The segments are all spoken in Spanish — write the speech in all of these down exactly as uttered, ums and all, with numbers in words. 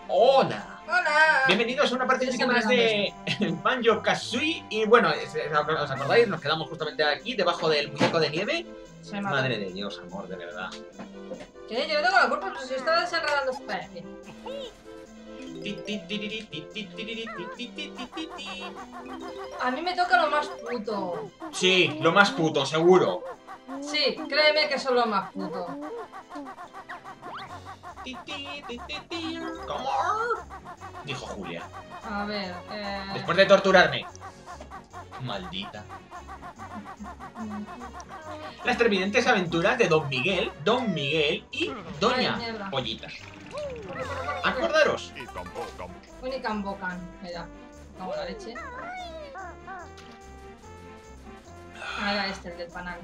Hola. ¡Hola! Bienvenidos a una partida más de Banjo-Kazooie. Y bueno, ¿os acordáis? Nos quedamos justamente aquí, debajo del muñeco de nieve. Se mató. Madre de Dios, amor, de verdad. ¿Qué? Yo no tengo la culpa, pero si estaba desenredando su pared. A mí me toca lo más puto. Sí, lo más puto, seguro. Sí, créeme que son lo más puto. ¿Cómo? Dijo Julia. A ver, eh... Después de torturarme. Maldita. Las televidentes aventuras de Don Miguel, Don Miguel y Doña Ay, Pollita. Acordaros. Unican Bocan, mira, como la leche. Ah, era este, el del panal.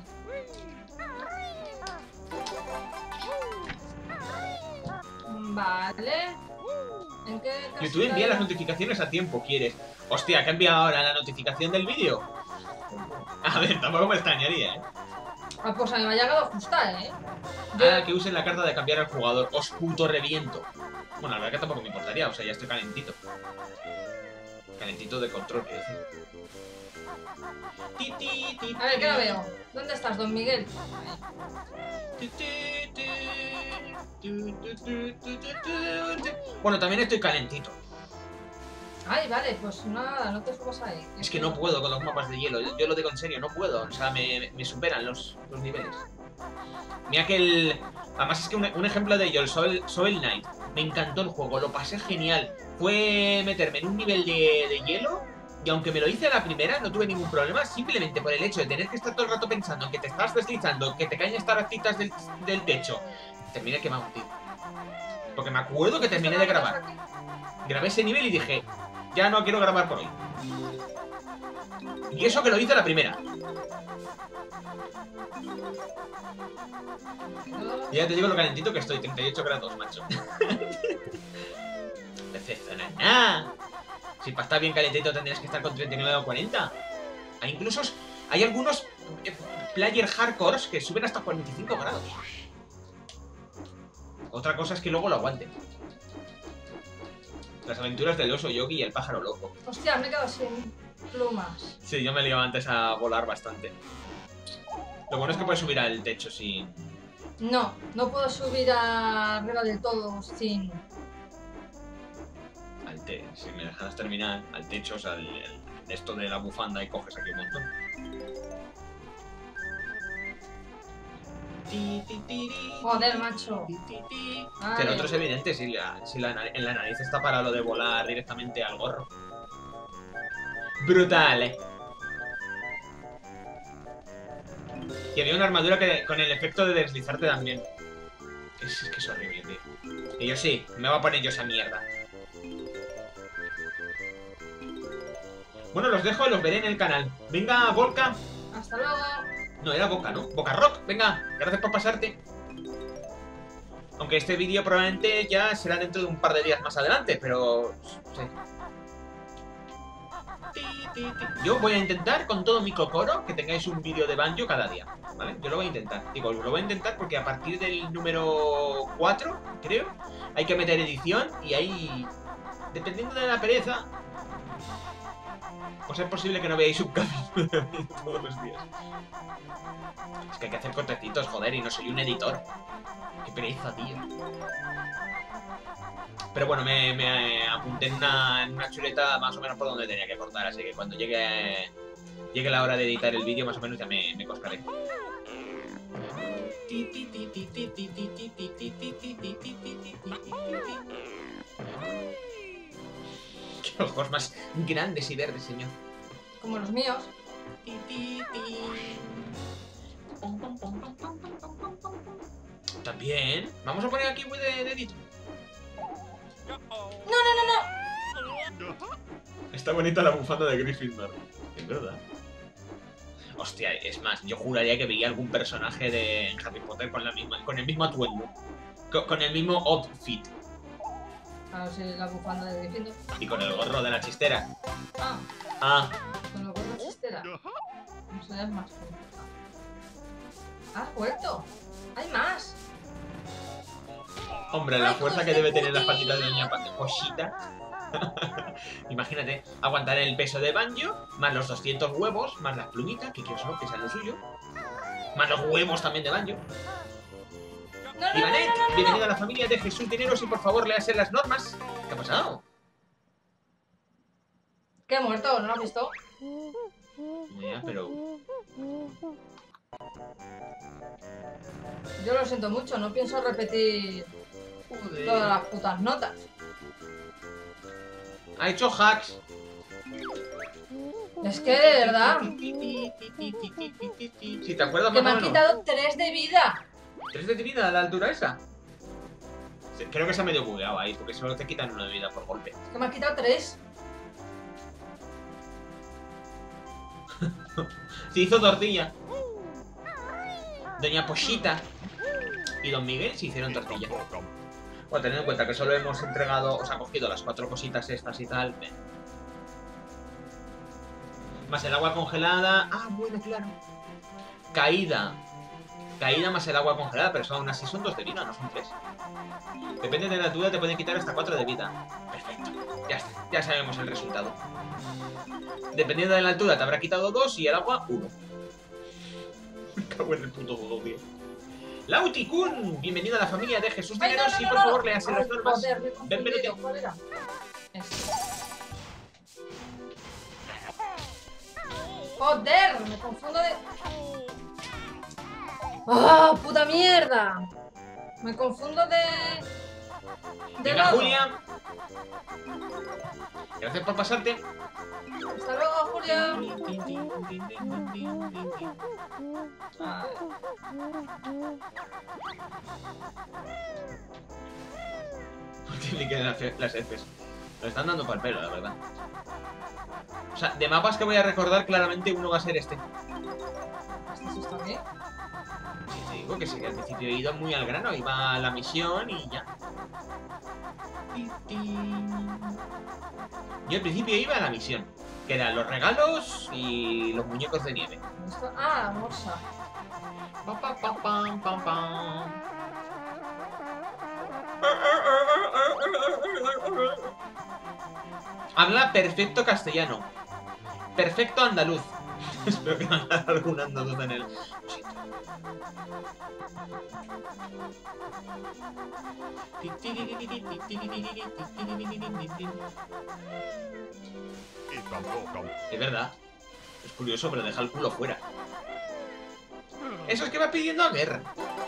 Vale. ¿En qué YouTube envía las notificaciones a tiempo, ¿quieres? Hostia, ¿que ha enviado ahora la notificación del vídeo? A ver, tampoco me extrañaría, ¿eh? Ah, pues a mí me ha llegado justa, ¿eh? Ah, que usen la carta de cambiar al jugador. Os puto reviento. Bueno, la verdad que tampoco me importaría, o sea, ya estoy calentito. Calentito de control, quiero decir. A ver, que lo veo. ¿Dónde estás, Don Miguel? Bueno, también estoy calentito. Ay, vale, pues nada, no te subas ahí. Es que no puedo con los mapas de hielo, yo, yo lo digo en serio, no puedo. O sea, me, me superan los, los niveles. Mira que el... Además es que un, un ejemplo de ello, el Soul, Soul Knight. Me encantó el juego, lo pasé genial. Fue meterme en un nivel de, de hielo. Y aunque me lo hice a la primera, no tuve ningún problema. Simplemente por el hecho de tener que estar todo el rato pensando en que te estás deslizando, que te caen estas racitas del, del techo. Terminé quemado, tío. Porque me acuerdo que terminé de grabar. Grabé ese nivel y dije, ya no quiero grabar por hoy. Y eso que lo hice a la primera. Y ya te digo lo calentito que estoy, treinta y ocho grados, macho. Decepcionada. Si para estar bien calentito tendrías que estar con treinta y nueve o cuarenta. Hay incluso... Hay algunos eh, player hardcores que suben hasta cuarenta y cinco grados. Otra cosa es que luego lo aguanten. Las aventuras del oso yogi y el pájaro loco. Hostia, me he quedado sin plumas. Sí, yo me liaba antes a volar bastante. Lo bueno es que puedes subir al techo sin... No, no puedo subir arriba del todo sin... Al te... Si me dejaras terminar, al techo, o sea, el, el... esto de la bufanda y coges aquí un montón. Joder, macho. Que el otro es evidente, si, la, si la, en la nariz está para lo de volar directamente al gorro. Brutal, eh. Y había una armadura que con el efecto de deslizarte también. Es, es que es horrible, tío. Y yo sí, me va a poner yo esa mierda. Bueno, los dejo, los veré en el canal. Venga, Volca. Hasta luego. No, era Boca, ¿no? Boca Rock, venga, gracias por pasarte. Aunque este vídeo probablemente ya será dentro de un par de días más adelante, pero... Sí. Yo voy a intentar con todo mi cocoro que tengáis un vídeo de Banjo cada día, ¿vale? Yo lo voy a intentar. Digo, lo voy a intentar porque a partir del número cuatro, creo, hay que meter edición y ahí... Dependiendo de la pereza... Pues es posible que no veáis un capítulo todos los días. Es que hay que hacer cortecitos, joder, y no soy un editor. Qué pereza, tío. Pero bueno, me, me apunté en una, en una chuleta más o menos por donde tenía que cortar, así que cuando llegue llegue la hora de editar el vídeo, más o menos ya me, me coscaré. Qué ojos más grandes y verdes, señor. Como los míos. También. Vamos a poner aquí un de dedito. No, no, no, no. Está bonita la bufanda de Gryffindor. Es verdad. Hostia, es más, yo juraría que veía algún personaje de Harry Potter con la misma, con el mismo atuendo. Con, con el mismo outfit. A ver si la bufanda de Gryffindor. Y con el gorro de la chistera. Ah, Ah, con el gorro de chistera. No sé, es más. ¿Has vuelto? ¡Hay más! Hombre, la Ay, fuerza hijos que de debe tener las puti. patitas de Doña Pochita. Imagínate, aguantar el peso de Banjo, más los doscientos huevos, más las plumitas, que quiero solo que sean lo suyo. Más los huevos también de Banjo. No, no, no, Ivanet, no, no, no, bienvenida a no. la familia de Jesús Dineros y por favor léase las normas. ¿Qué ha pasado? ¿Qué he muerto? ¿No lo has visto? Ya, pero... Yo lo siento mucho, no pienso repetir Joder. todas las putas notas. Ha hecho hacks. Es que de verdad, Si te acuerdas que más me o han menos. quitado tres de vida. ¿Tres de vida a la altura esa? Sí, creo que se ha medio bugueado ahí, porque solo te quitan una de vida por golpe. Es que me han quitado tres. Se hizo tortilla. Doña Pochita y Don Miguel se hicieron tortilla. Bueno, teniendo en cuenta que solo hemos entregado, os ha cogido las cuatro cositas estas y tal. Ven. Más el agua congelada. Ah, bueno, claro. Caída. Caída más el agua congelada, pero son, aún así son dos de vida, no son tres. Depende de la altura, te pueden quitar hasta cuatro de vida. Perfecto. Ya está, ya sabemos el resultado. Dependiendo de la altura, te habrá quitado dos y el agua, uno. Me cago en el puto juego, tío. Lauti-kun, bienvenido a la familia de Jesús Ay, no, Dineros no, y no, por no. favor léase las Ay, normas. joder, me he Ven, confundido. vente. ¿Cuál era? Este. Joder, me confundo de... ¡Ah, puta mierda! Me confundo de... De Venga, lado. Julia. Gracias por pasarte. Hasta luego, Julia. Ay. Multipliquen las, las Fs. Lo están dando para el pelo, la verdad. O sea, de mapas que voy a recordar, claramente uno va a ser este. ¿Esto está bien? Sí, te digo que sí, que al principio he ido muy al grano, iba a la misión y ya. Yo al principio iba a la misión, que eran los regalos y los muñecos de nieve. Esto- Ah, morsa. Pam, pam, pam, pam, pam, pam. Habla perfecto castellano. Perfecto andaluz. Espero que haya algún andaluz en él. Es verdad. Es curioso, pero deja el culo fuera. Eso es que va pidiendo a guerra.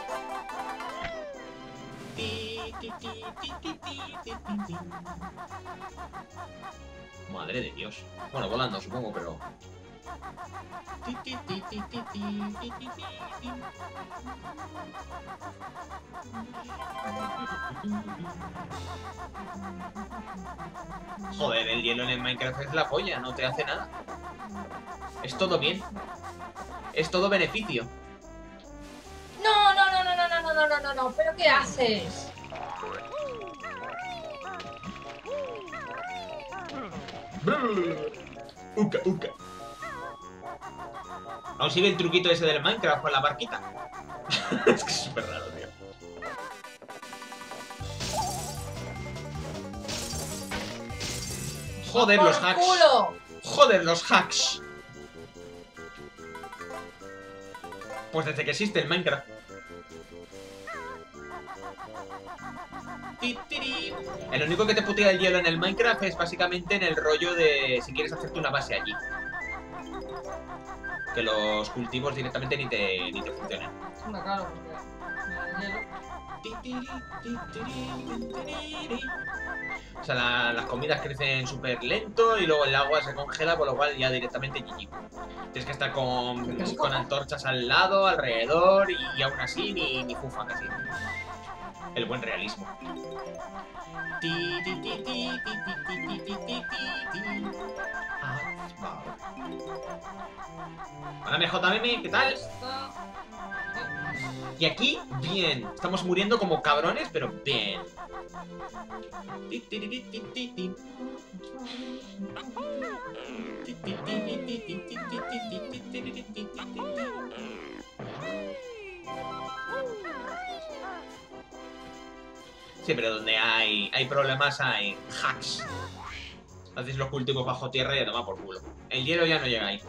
Madre de Dios. Bueno, volando supongo, pero... Joder, el hielo en el Minecraft es la polla, no te hace nada. Es todo bien. Es todo beneficio. No, no, no, no, no, no, no, no, no, no, no. ¿Pero qué haces? Uca, uca. Aún sigue el truquito ese del Minecraft con la barquita. Es que es súper raro, tío. Joder, ¡Por los hacks. culo! Joder, los hacks. Pues desde que existe el Minecraft. Ti, tiri. El único que te putea el hielo en el Minecraft es básicamente en el rollo de si quieres hacerte una base allí. Que los cultivos directamente ni te, ni te funcionan. Hombre, claro, porque... el hielo. O sea, la- las comidas crecen súper lento y luego el agua se congela, por lo cual ya directamente G G. Tienes que estar con, ¿Qué con antorchas al lado, alrededor y, y aún así ni, ni fufa casi. El buen realismo. Hola M J M, ¿qué tal? Está- Y aquí, bien. Estamos muriendo como cabrones, pero bien. Sí, pero donde hay, hay problemas hay hacks. Haces los cultivos bajo tierra y a tomar por culo. El hielo ya no llega ahí.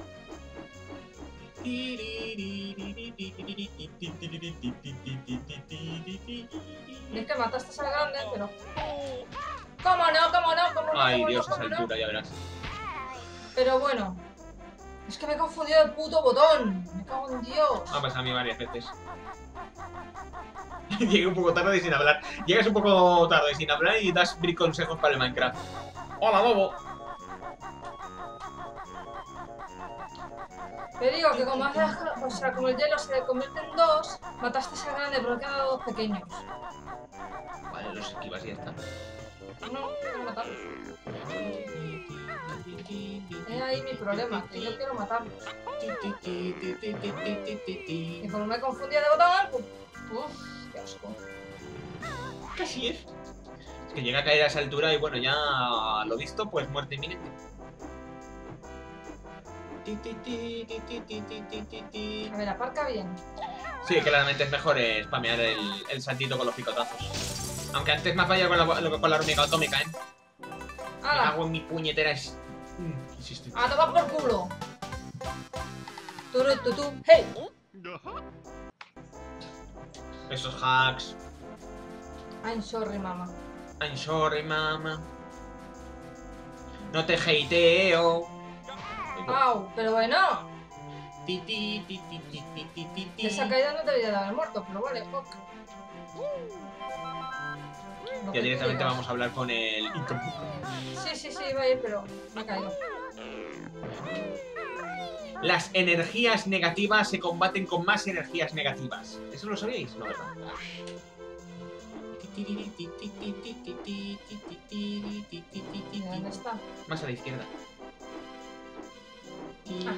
Es que mataste al grande, pero... ¿Cómo no? ¿Cómo no? ¿Cómo no? Ay, ¿Cómo Dios, no? esa ¿Cómo no? altura, ya verás. Pero bueno. Es que me he confundido el puto botón. Me cago en Dios. Ha pasado a mí varias veces. Llegué un poco tarde y sin hablar. Llegas un poco tarde y sin hablar y das brick consejos para el Minecraft. ¡Hola, bobo! Te digo que como haces, o sea, como el hielo se convierte en dos, mataste a grande, pero quedan dos pequeños. Vale, los esquivas y ya está. No, quiero matarlos. Es ahí mi problema, que yo quiero matarlos. Y como me he confundido de botón, pues... Uff, qué asco. Casi es. Es que llega a caer a esa altura y bueno, ya lo visto, pues muerte inminente. A ver, aparca bien. Sí, claramente es mejor eh, spamear el, el saltito con los picotazos. Aunque antes me ha fallado con la, con la hormiga atómica, ¿eh? Me ¡Hala! cago en mi puñetera. Es... ¡A tomar por culo! Turu, tu, tu. ¡Hey! Esos hacks. I'm sorry, mama. I'm sorry, mama. No te hateo. ¡Au! Pero bueno, Ti, ti, ti, ti, ti, ti, ti, ti, ti. esa caída no te debería de haber muerto, pero vale, ok. Lo que Ya tú directamente digas. vamos a hablar con el... Sí, sí, sí, iba a ir, pero me ha caído. Las energías negativas se combaten con más energías negativas. ¿Eso lo sabíais? No, ¿verdad? ¿Y dónde está? Más a la izquierda. Ah,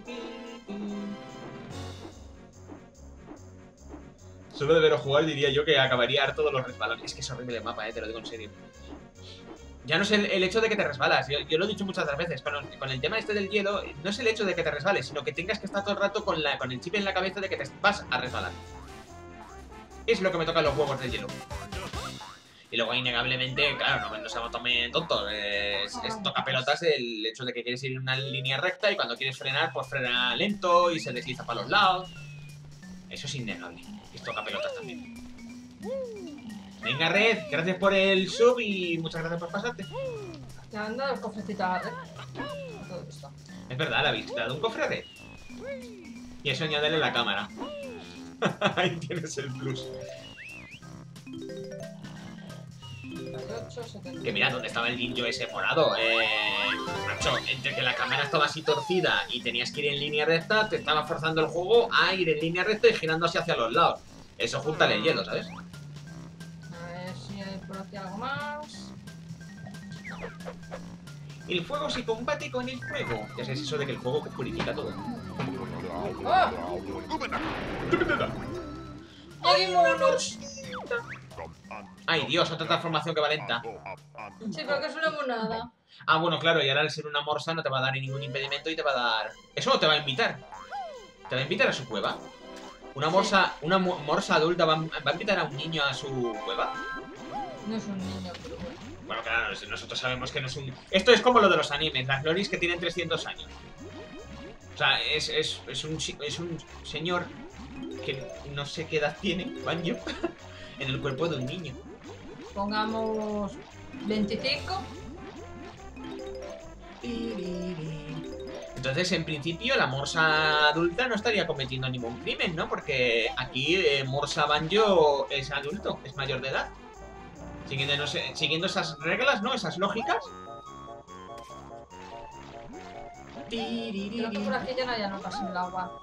Solo de veros jugar diría yo que acabaría harto de los resbalones. Es que es horrible el mapa, eh, te lo digo en serio. Ya no es el, el hecho de que te resbalas, yo, yo lo he dicho muchas otras veces, con, con el tema este del hielo, no es el hecho de que te resbales, sino que tengas que estar todo el rato con, la, con el chip en la cabeza de que te vas a resbalar. Es lo que me tocan los huevos del hielo. Y luego, innegablemente, claro, no, no seamos también tontos, es, es toca pelotas el hecho de que quieres ir en una línea recta y cuando quieres frenar, pues frena lento y se desliza para los lados. Eso es innegable, es toca pelotas también. Venga, Red, gracias por el sub y muchas gracias por pasarte. te han dado el cofrecito a Red. Todo esto. Es verdad, la habéis dado un cofre a Red. Y eso añádele la cámara. Ahí tienes el plus. setenta y ocho, setenta. Que mira, ¿dónde estaba el ninja ese morado? Eh, macho, entre que la cámara estaba así torcida y tenías que ir en línea recta, te estaba forzando el juego a ir en línea recta y girándose hacia los lados. Eso júntale el hielo, ¿sabes? A ver si hay por aquí algo más. El fuego se combate con el fuego. Ya sabes eso de que el fuego purifica todo. ¡Oh! ¡Ay, monos! Ay, Dios, otra transformación que va lenta. Sí, pero que es una monada. Ah, bueno, claro, y ahora al ser una morsa no te va a dar ningún impedimento y te va a dar... Eso te va a invitar. Te va a invitar a su cueva. Una morsa, una mo- morsa adulta va, va a invitar a un niño a su cueva. No es un niño, pero bueno. Bueno, claro, nosotros sabemos que no es un... Esto es como lo de los animes, las loris que tienen trescientos años. O sea, es, es, es, un, si- es un señor que no sé qué edad tiene, Banjo, en el cuerpo de un niño. Pongamos veinticinco. Entonces, en principio, la morsa adulta no estaría cometiendo ningún crimen, ¿no? Porque aquí eh, Morsa Banjo es adulto, es mayor de edad. Siguiendo, no sé, siguiendo esas reglas, ¿no? Esas lógicas. Creo que por aquí ya no hay notas en el agua.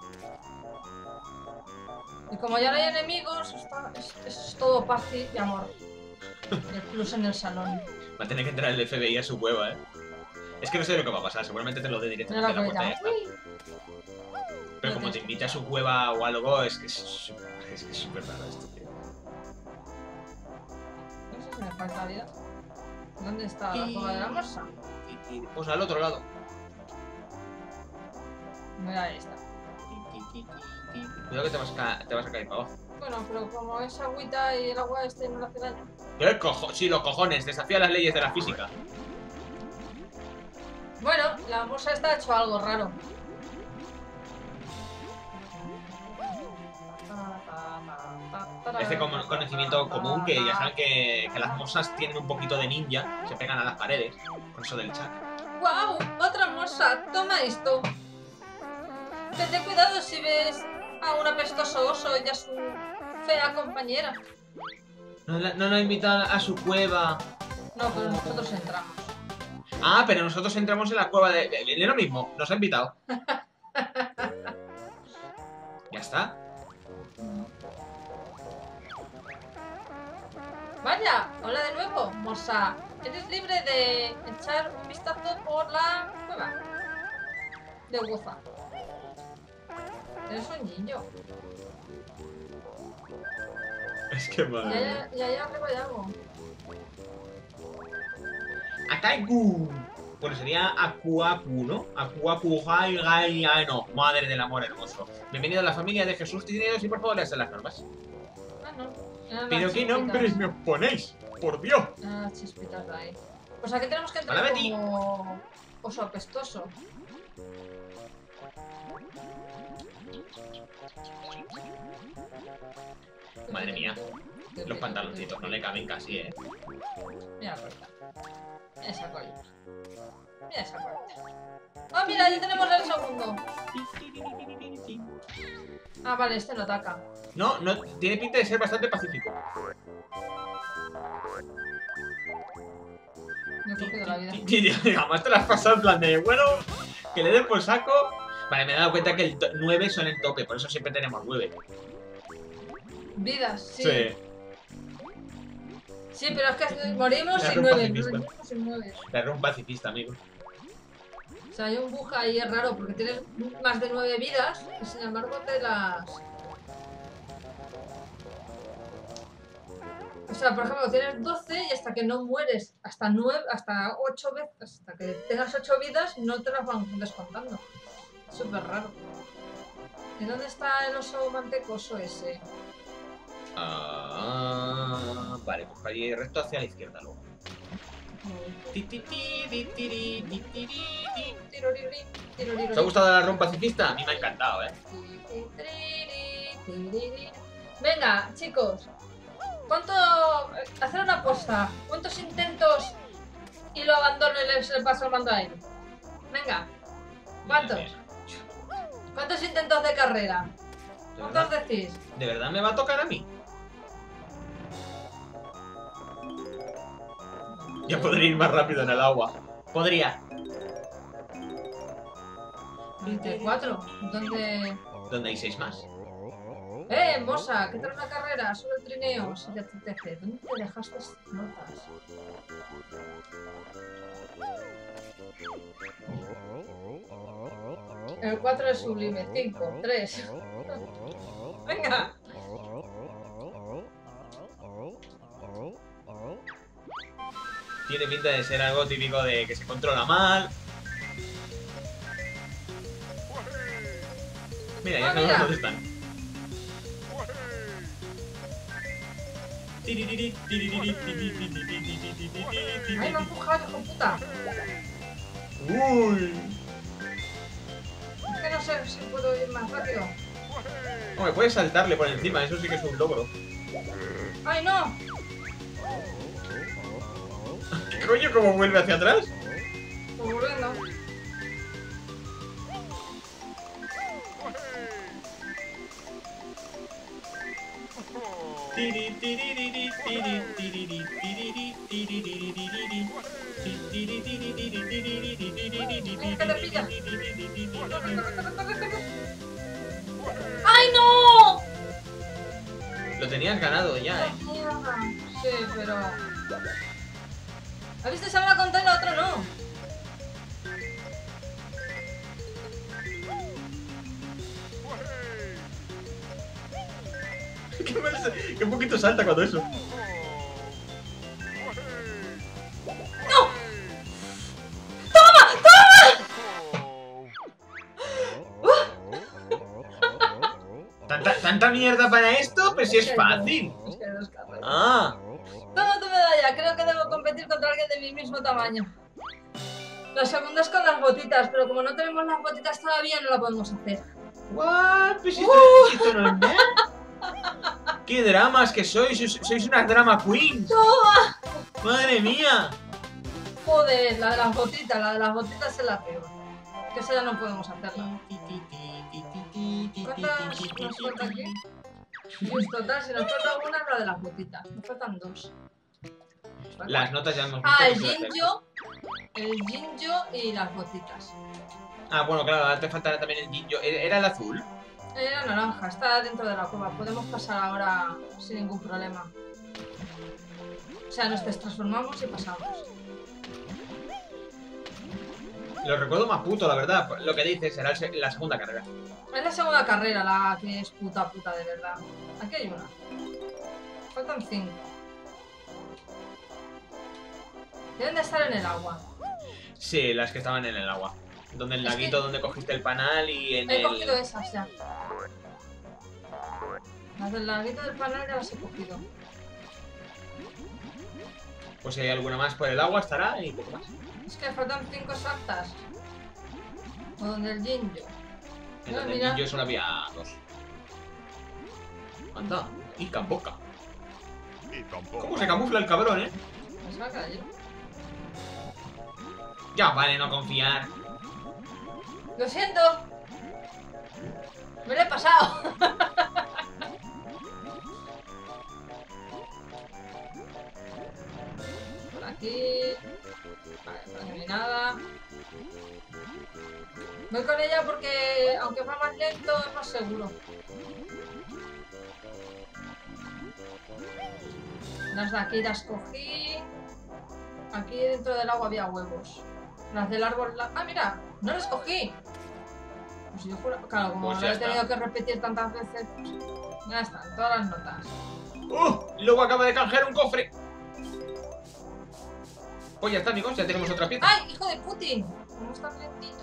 Y como ya no hay enemigos, está, es, es todo paz y amor. El plus en el salón. Va a tener que entrar el F B I a su cueva, ¿eh? Es que no sé lo que va a pasar, seguramente te lo dé Mira directamente la a la puerta y ya cuevita. está. Pero como te invita a su cueva o algo, es que es es que es súper raro esto, tío. No sé si me falta vida. ¿Dónde está la cueva de la morsa? Pues al otro lado. Mira, ahí está. Cuidado que te vas a, ca- te vas a caer para abajo. Bueno, pero como es agüita y el agua este no le hace daño. ¿Qué cojo? Sí, los cojones, desafía las leyes de la física. Bueno, la moza esta ha hecho algo raro. Este como conocimiento común que ya saben que, que las mosas tienen un poquito de ninja, se pegan a las paredes, con eso del chat. ¡Guau! ¡Otra moza! ¡Toma esto! Ten cuidado si ves a un apestoso oso y a su fea compañera. No la, no la invitado a su cueva. No, pero nosotros entramos. Ah, pero nosotros entramos en la cueva de... de, de lo mismo, nos ha invitado. Ya está. Vaya, hola de nuevo, moza. Eres libre de echar un vistazo por la cueva de Goza. Eres un niño. Es que Y madre. allá, y allá arriba hay algo. Akaiku. Bueno, sería Akuaku, ¿no? Akuaku, Gai, Gai, Gai, no. Madre del amor hermoso. Bienvenido a la familia de Jesús Cisneros y por favor leas las normas. Ah, no. Eran ¿Pero las qué chispitas. nombres me ponéis? ¡Por Dios! Eran las chispitas de ahí. Pues aquí tenemos que entrar Hola, Betty. como oso apestoso. Madre mía. Los pantaloncitos no le caben casi, ¿eh? Mira la colita. Mira esa colita. Mira esa colita. ¡Ah, mira! Ya tenemos el segundo. Ah, vale, este no ataca. No, no, tiene pinta de ser bastante pacífico. Me he cogido la vida. Y jamás te las has pasado en plan de, bueno, que le den por saco. Vale, me he dado cuenta que el nueve son el tope, por eso siempre tenemos nueve. Vidas, sí. Sí. Sí, pero es que morimos Era sin un nueve. pacifista. Morimos sin nueve. Era un pacifista, amigo. O sea, hay un bug ahí es raro porque tienes más de nueve vidas y sin embargo te las... O sea, por ejemplo, tienes doce y hasta que no mueres, hasta nueve, hasta ocho veces, hasta que tengas ocho vidas, no te las van descontando. Súper raro. ¿Y dónde está el oso mantecoso ese? Ah, vale, pues para ir recto hacia la izquierda luego. Ti, ti, ti, ti, ti, ti, ti, ti, ti. Tiroriri, tiroriri. ¿Os ha gustado la run pacifista? A mí me ha encantado, ¿eh? Venga, chicos. ¿Cuánto... Hacer una apuesta. ¿Cuántos intentos y lo abandono y le, le paso el mando a él? Venga. ¿Cuántos? ¿Cuántos intentos de carrera? ¿De ¿Cuántos verdad, decís? ¿De verdad me va a tocar a mí? Ya podría ir más rápido en el agua. Podría. veinticuatro. ¿Dónde...? ¿Dónde hay seis más? ¡Eh, moza! ¿Qué tal una carrera? Solo el trineo. Si te apetece. ¿Dónde te dejaste notas? El cuatro es sublime. cinco, tres. Venga. Tiene pinta de ser algo típico de que se controla mal. Mira, ya Ah, sabemos mira. dónde están. ¡Ay, me ha empujado, hijo puta! Uy. Es que no sé si puedo ir más rápido. Hombre, puedes saltarle por encima, eso sí que es un logro. ¡Ay, no! ¿Qué coño? ¿Cómo vuelve hacia atrás? Pues volviendo. ¡Ay, no! Lo tenías ganado ya, eh. Mierda. Sí, pero... ¿Has visto? Se me la conté y la otra no. Qué, mal- qué poquito salta cuando eso. ¿Tanta, ¿Tanta mierda para esto? pero si es fácil. Es que hay dos carreras. Ah, Toma tu medalla, creo que debo competir contra alguien de mi mismo tamaño. La segunda es con las botitas, pero como no tenemos las botitas todavía no la podemos hacer. what? Pero si esto, si esto no es nada. ¡Qué dramas que sois! Sois, sois unas drama queens. ¡Toma! ¡Madre mía! Joder, la de las botitas, la de las botitas es la peor. Que esa ya no podemos hacerla. ¿Cuántas nos falta aquí? Pues total, si nos falta una es la de las botitas. Nos faltan dos. Nos faltan- Las notas ya hemos visto. Ah, que el se va a hacer. Jinjo, el Jinjo y las botitas. Ah, bueno, claro, ahora te faltará también el Jinjo. ¿Era el azul? Era naranja, está dentro de la cueva. Podemos pasar ahora sin ningún problema. O sea, nos transformamos y pasamos. Lo recuerdo más puto, la verdad. Lo que dices será el se- la segunda carrera. Es la segunda carrera la que es puta puta de verdad. Aquí hay una. Faltan cinco. Deben de estar en el agua. Sí, las que estaban en el agua. Donde el Es laguito que- donde cogiste el panal y en He el... cogido esas ya. Las del laguito del panal ya las he cogido. Pues si hay alguna más por el agua estará y poco más. Es que faltan cinco exactas. O donde el Jinjo. En Ah, donde el mira. Jinjo solo había dos. Anda, y camboca. ¿Cómo se camufla el cabrón, eh? Me va a caer. Ya vale no confiar. Lo siento. Me lo he pasado. Por aquí. Vale, por aquí no hay nada. Voy con ella porque, aunque va más lento, es más seguro. Las de aquí las cogí. Aquí dentro del agua había huevos. Las del árbol... la- ¡Ah, mira! ¡No las cogí! Pues yo juro... Claro, como Pues lo ya he tenido está. que repetir tantas veces, pues... Ya están, todas las notas. ¡Uh! Luego acaba de canjear un cofre. Pues ya está, amigos, ya tenemos otra pieza. ¡Ay, hijo de Putin! ¿Cómo está lentito?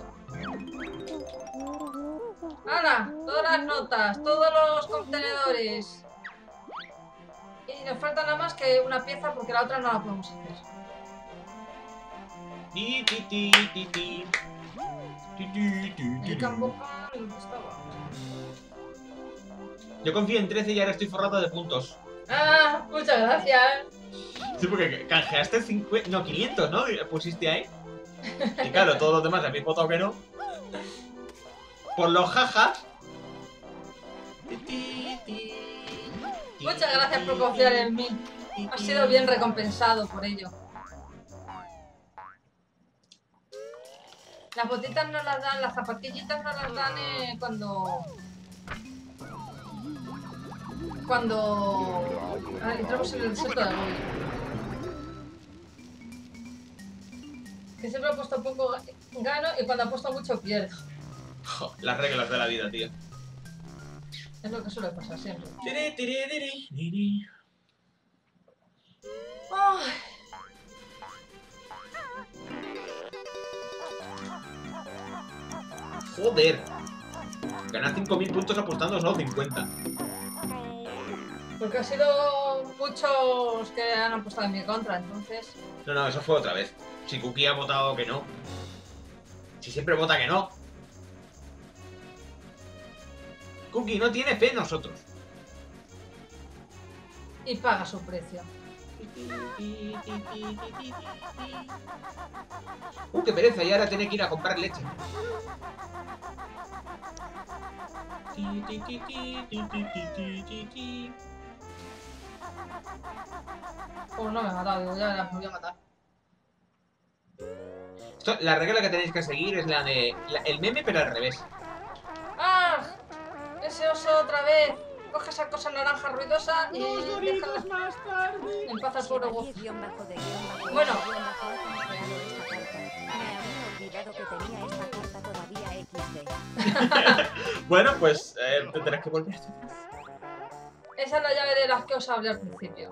¡Hala! Todas las notas, todos los contenedores. Y nos falta nada más que una pieza porque la otra no la podemos hacer. Ti, ti, ti, ti, ti. Ti, ti, ti, ti. El camboca no estaba. Yo confío en trece y ahora estoy forrado de puntos. ¡Ah! Muchas gracias. Sí, porque canjeaste cincuenta... No, quinientos, ¿no? Pusiste ahí. Y claro, todos los demás habéis votado que no. Por los jajas. Muchas gracias por confiar en mí. Has sido bien recompensado por ello. Las botitas no las dan, las zapatillitas no las dan eh, cuando... Cuando... Ah, entramos en el desierto de Gobi. Que siempre he puesto poco gano y cuando he puesto mucho pierdo. Jo, las reglas de la vida, tío. Es lo que suele pasar siempre. Tiri, tiri, tiri, tiri. Ay, Joder. Ganar cinco mil puntos apostando solo cincuenta. porque ha sido muchos que han apostado en mi contra, entonces... No, no, eso fue otra vez. Si Cookie ha votado que no. Si siempre vota que no. Cookie no tiene fe en nosotros. Y paga su precio. Uh, qué pereza, y ahora tiene que ir a comprar leche. Oh, no me ha matado, digo, ya las voy a matar. Esto, la regla que tenéis que seguir es la de la- el meme, pero al revés. ¡Ah! Ese oso otra vez. Coge esa cosa naranja ruidosa y déjala más tarde. en paz al pobre Wolf. Bueno. Bueno. Me había olvidado que tenía esta carta todavía equis de. Bueno, pues eh, tendrás que volver. Esa es la llave de las que os hablé al principio.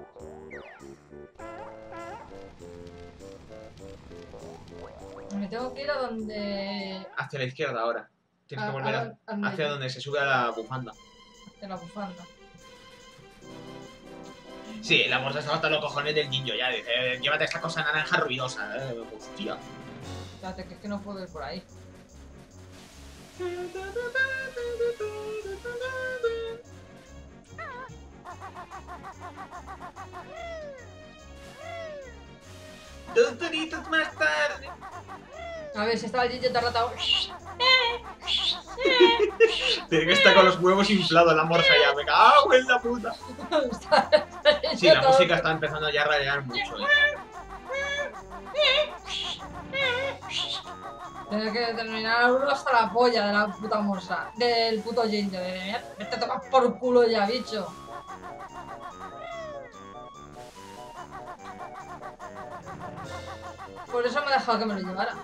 Me tengo que ir a donde... Hacia la izquierda ahora. Tienes a- que volver a- a- a donde- hacia donde se sube a la bufanda. de la bufanda. Sí, la morsa estaba hasta los cojones del Jinjo ya. Dice, eh, llévate esta cosa naranja ruidosa. Eh, hostia. Espérate, que es que no puedo ir por ahí. Dos doritos más tarde. A ver si estaba el Jinjo todo el rato. Tiene que estar con los huevos inflados la morsa ya. Me cago en la puta. Está- está Sí, la todo- música está empezando ya a rayar mucho. Eh. Tiene que terminar uno hasta la polla de la puta morsa. Del puto Jinjo. De, vete a tomar por culo ya, bicho. Por eso me ha dejado que me lo llevara.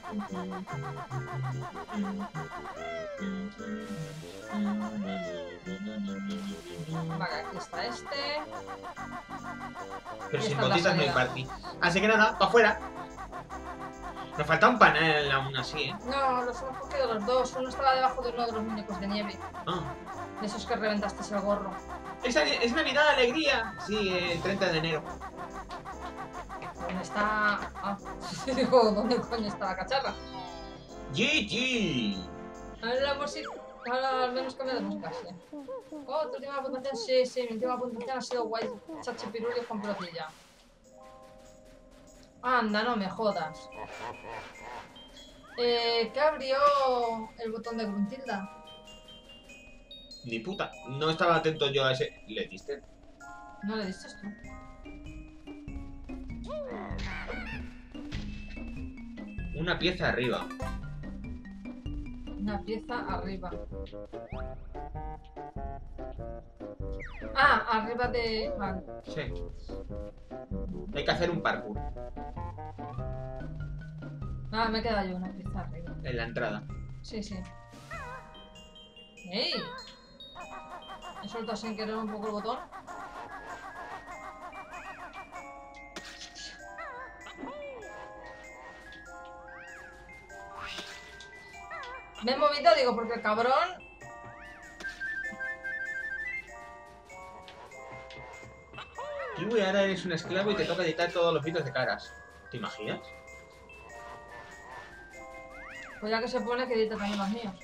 Vale, aquí está este. Pero Y sin esta es la botitas no hay salida. party. Así que nada, para afuera. Nos falta un panel aún así, ¿eh? No, los hemos cogido los dos. Uno estaba debajo de uno de los muñecos de nieve. Ah. De esos que reventaste el gorro. Es, es Navidad, alegría. Sí, el treinta de enero. ¿Dónde está? Ah, digo, ¿dónde coño está la cacharra? G G. A ver la música. Ahora al menos cambia de música, sí. Oh, tu última puntuación, sí, sí, mi última puntuación ha sido guay. Chachipirulio con pelotilla. Anda, no me jodas. Eh, ¿qué abrió el botón de Gruntilda? Ni puta. No estaba atento yo a ese. ¿Le diste? No le diste tú. Una pieza arriba. Una pieza arriba. Ah, arriba de... Vale. Sí. Hay que hacer un parkour Ah, me queda yo una pieza arriba. en la entrada. Sí, sí. ¡Ey! He soltado sin querer un poco el botón. Me he movido, digo, porque el cabrón... Kiwi, ahora eres un esclavo y te toca editar todos los vídeos de caras. ¿Te imaginas? Pues ya que se pone que edita también los míos.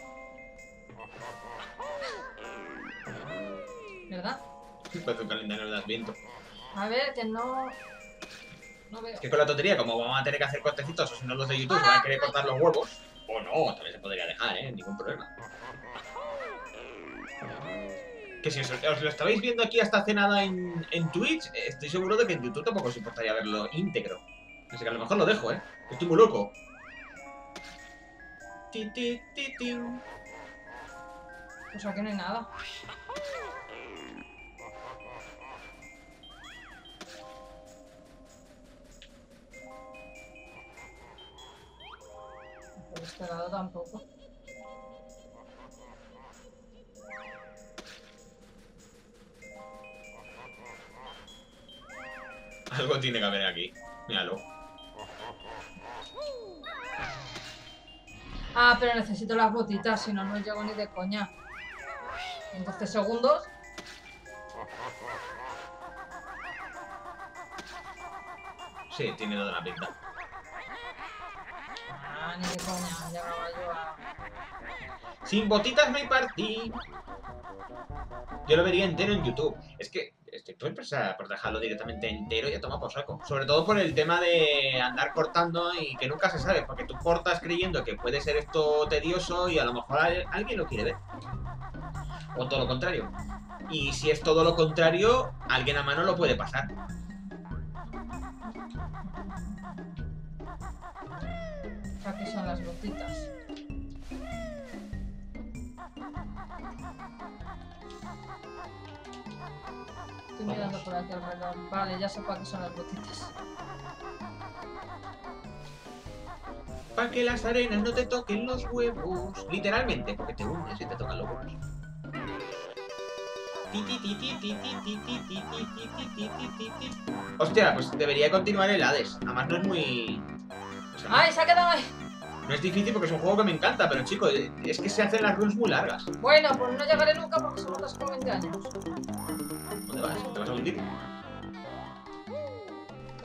¿Verdad? Parece un calendario de Adviento. A ver, que no... No veo. Es que con la tontería, como vamos a tener que hacer cortecitos o si no los de YouTube van a querer cortar los huevos, o no, también se podría dejar, ¿eh? Ningún problema. Que si os, os lo estabais viendo aquí hasta hace nada en, en Twitch, estoy seguro de que en YouTube tampoco os importaría verlo íntegro. Así que a lo mejor lo dejo, ¿eh? Estoy muy loco. Ti, ti, ti, ti. Pues aquí no hay nada. Por este lado tampoco. Algo tiene que haber aquí. Míralo. Ah, pero necesito las botitas, si no, no llego ni de coña. En doce segundos. Sí, tiene toda la pinta. Ah, ni de coña, llegaba yo a... Sin botitas no hay party. Yo lo vería entero en YouTube. Es que estoy por, por dejarlo directamente entero y a tomar por saco. Sobre todo por el tema de andar cortando y que nunca se sabe. Porque tú cortas creyendo que puede ser esto tedioso y a lo mejor alguien lo quiere ver. O todo lo contrario. Y si es todo lo contrario, alguien a mano lo puede pasar. Aquí son las botitas. Estoy mirando por aquí alrededor. Vale, ya sé para qué son las botitas. Para que las arenas no te toquen los huevos. Literalmente, porque te hundes y te tocan los huevos. Hostia, pues debería continuar el Hades. Además no es muy... o sea, ¡Ay, se ha quedado ahí! no es difícil porque es un juego que me encanta, pero chico, es que se hacen las runs muy largas. Bueno, pues no llegaré nunca porque son otros como veinte años. ¿Dónde vas? ¿Te vas a hundir?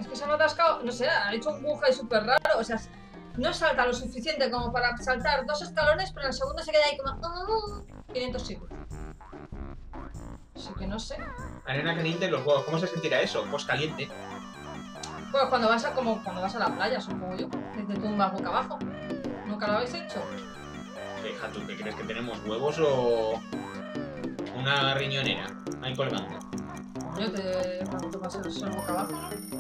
que se me ha atascado, no sé, ha hecho un bug ahí súper raro, o sea, no salta lo suficiente como para saltar dos escalones, pero en el segundo se queda ahí como... Oh, quinientos siglos. Así que no sé. Arena caliente en los huevos. ¿Cómo se sentirá eso? Pues caliente. Pues cuando vas a, como, cuando vas a la playa, supongo yo, que te tumbas boca abajo. ¿Nunca lo habéis hecho? Hija, ¿tú qué crees que tenemos? ¿Huevos o una riñonera ahí colgando? Yo te... cuando te vas a hacer boca abajo.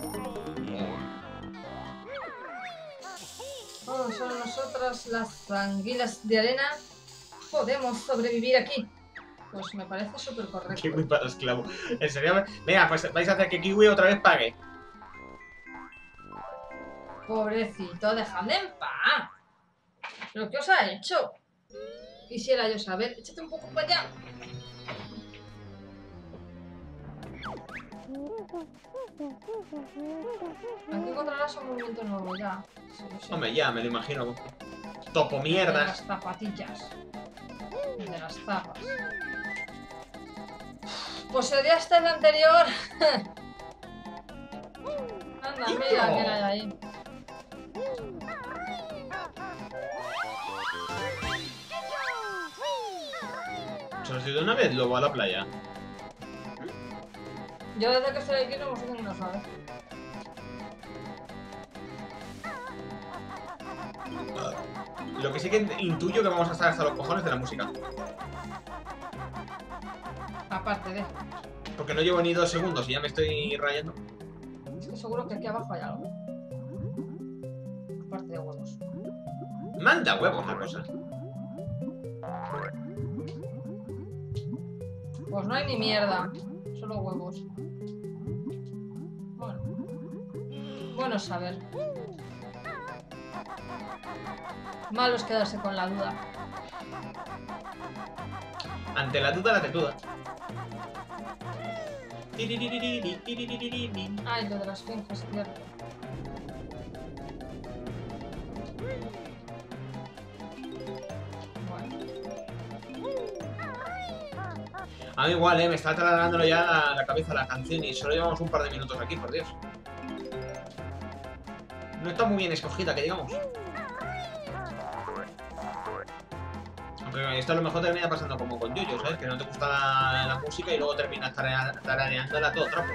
Oh, solo nosotras, las anguilas de arena, podemos sobrevivir aquí. Pues me parece súper correcto. Kiwi para esclavo. En serio, venga, pues vais a hacer que Kiwi otra vez pague. Pobrecito, dejadme en paz. ¿Pero qué os ha hecho? Quisiera yo saber. Échate un poco para allá. Aquí encontrarás un movimiento nuevo ya. Sí, sí. Hombre, ya, me lo imagino. Topo De mierdas. las zapatillas. De las zapas. Pues si odiaste el anterior. Anda, mira que hay ahí. ¿Se os ha ido una vez luego a la playa? Yo desde que estoy aquí no hemos ido ni una sola vez. Lo que sí que intuyo que vamos a estar hasta los cojones de la música. Aparte de... Porque no llevo ni dos segundos y ya me estoy rayando. Estoy seguro que aquí abajo hay algo. Aparte de huevos. Manda huevos la cosa. Pues no hay ni mierda. Solo huevos. Bueno. Bueno saber. Malo es quedarse con la duda. Ante la duda, la tetuda. Ay, lo de las finjas, cierto. Bueno. A mí igual, eh, me está trasladando ya la, la cabeza la canción y solo llevamos un par de minutos aquí, por Dios. No está muy bien escogida, que digamos. Aunque esto a lo mejor termina pasando como con Yoyo, ¿sabes? Que no te gusta la, la música y luego terminas tarea- tarareándola todo trapo.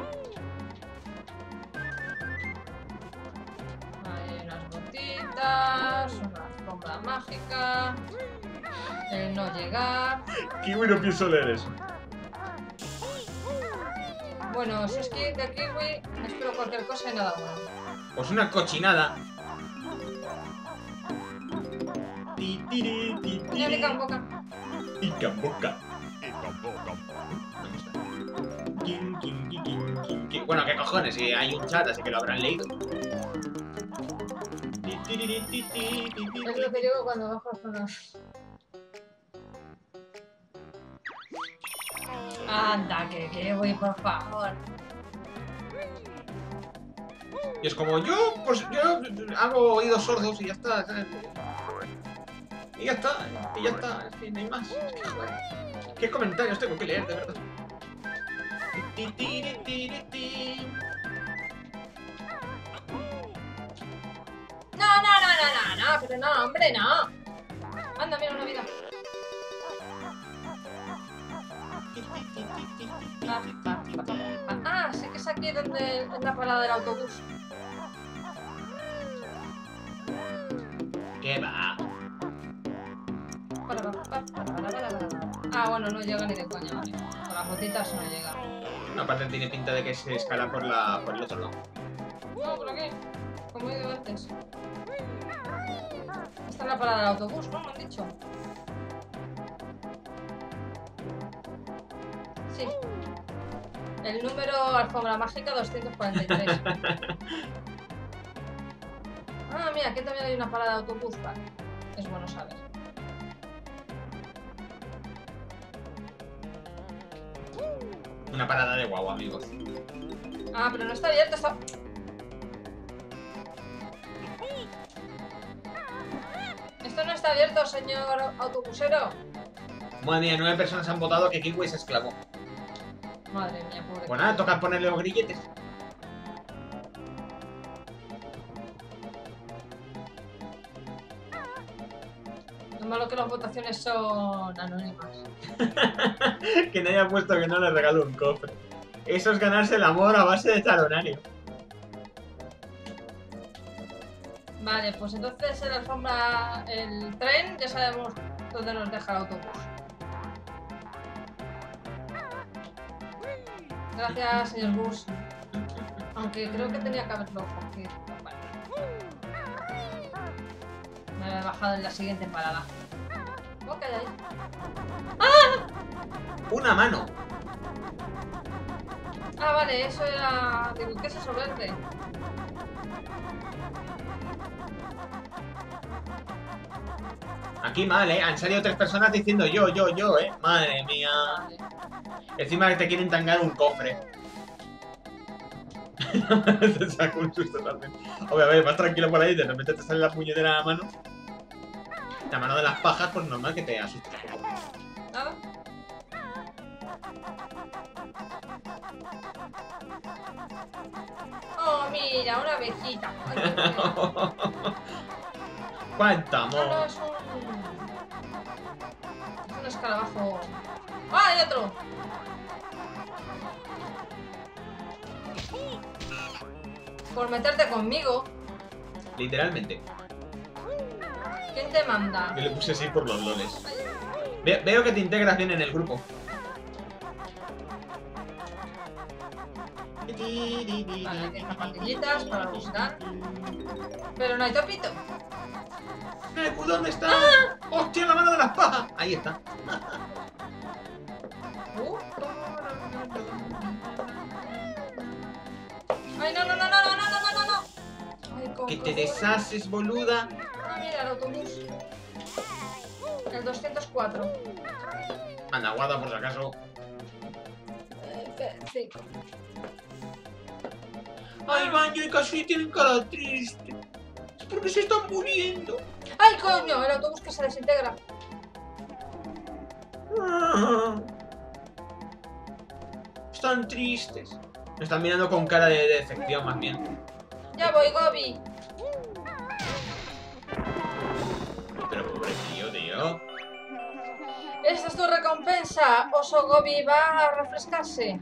Hay unas botitas, una alfombra mágica, el no llegar. Kiwi, no pienso leer eso. Bueno, si es que de Kiwi espero cualquier cosa y nada bueno. Pues una cochinada. Ti, tiri, ti, tiri. Niña de Camboca. Y Camboca. ¿Dónde está? Quin, quin, quin, quin, quin, quin. Bueno, qué cojones, si hay un chat, así que lo habrán leído. Ti, tiri, ti, ti, ti, ti, Es lo que digo cuando bajo las zonas. Anda, que Kiwi, por favor. Y es como, yo, pues yo hago oídos sordos y ya está, ¿sabes? Y ya está, y ya está, es que no hay más. Es que, joder, ¿qué comentarios tengo que leer, de verdad? Ti, ti, ti, ti, ti. No, no, no, no, no, no, pero no, hombre, no. Anda, mira una vida. Ah, ah, ah, ah, ah, sí que es aquí donde es la parada del autobús. ¿Qué va? Ah, bueno, no llega ni de coña, vale. Con las botitas no llega. No, aparte tiene pinta de que se escala por, la, por el otro lado. No, ¿por aquí? Como he ido antes. Esta es la parada del autobús, ¿no? ¿Me han dicho? Sí. El número alfombra mágica doscientos cuarenta y tres. Ah, mira, aquí también hay una parada de autobús, vale. Es bueno saber. Una parada de guagua, amigos. Ah, pero no está abierto, está... Esto no está abierto, señor autobusero. Madre mía, nueve personas han votado que Kiwi es esclavo. Madre mía, pobre. Pues nada, toca ponerle los grilletes. Lo malo que las votaciones son anónimas. Que nadie ha puesto que no le regalo un cofre. Eso es ganarse el amor a base de talonario. Vale, pues entonces en la alfombra, el tren, ya sabemos dónde nos deja el autobús. Gracias, señor Bus. Aunque creo que tenía que haberlo cogido. Vale. Me he bajado en la siguiente parada. Oh, ¿qué hay ahí? Una mano. Ah, vale, eso era... Digo, ¿qué es eso verde? Aquí mal, ¿eh? Han salido tres personas diciendo yo, yo, yo, ¿eh? Madre mía. Vale. Encima que te quieren tangar un cofre. Te saco un susto también. Obvio, a ver, vas tranquilo por ahí y de repente te sale la puñetera de la mano. La mano de las pajas, pues normal que te asustes un poco. ¿Nada? Oh, mira, una abejita. Ay, qué feo. ¡Cuánto No, no, amor! es un... Es un escarabajo. ¡Ah, hay otro! Por meterte conmigo. Literalmente. ¿Quién te manda? Yo le puse así por los loles. Ve- veo que te integras bien en el grupo. Vale, aquí hay zapatillitas para buscar. Pero no hay topito. ¡Neku, ¿dónde está? ¡Hostia, la mano de las pajas! Ahí está. Uh. Ay, no, no, no, no, no, no, no, no, no. Ay, con Que te cojones. deshaces, boluda. Ah, mira, el autobús. El doscientos cuatro. Anda, guarda por si acaso. Eh, eh, sí. Ay, Banjo y Kazooie tienen cara triste. Es porque se están muriendo. ¡Ay, coño! El autobús que se desintegra. Ah. Están tristes. Me están mirando con cara de decepción, más bien. Ya voy, Gobi. Pero pobre tío, tío. Esta es tu recompensa. Oso Gobi va a refrescarse.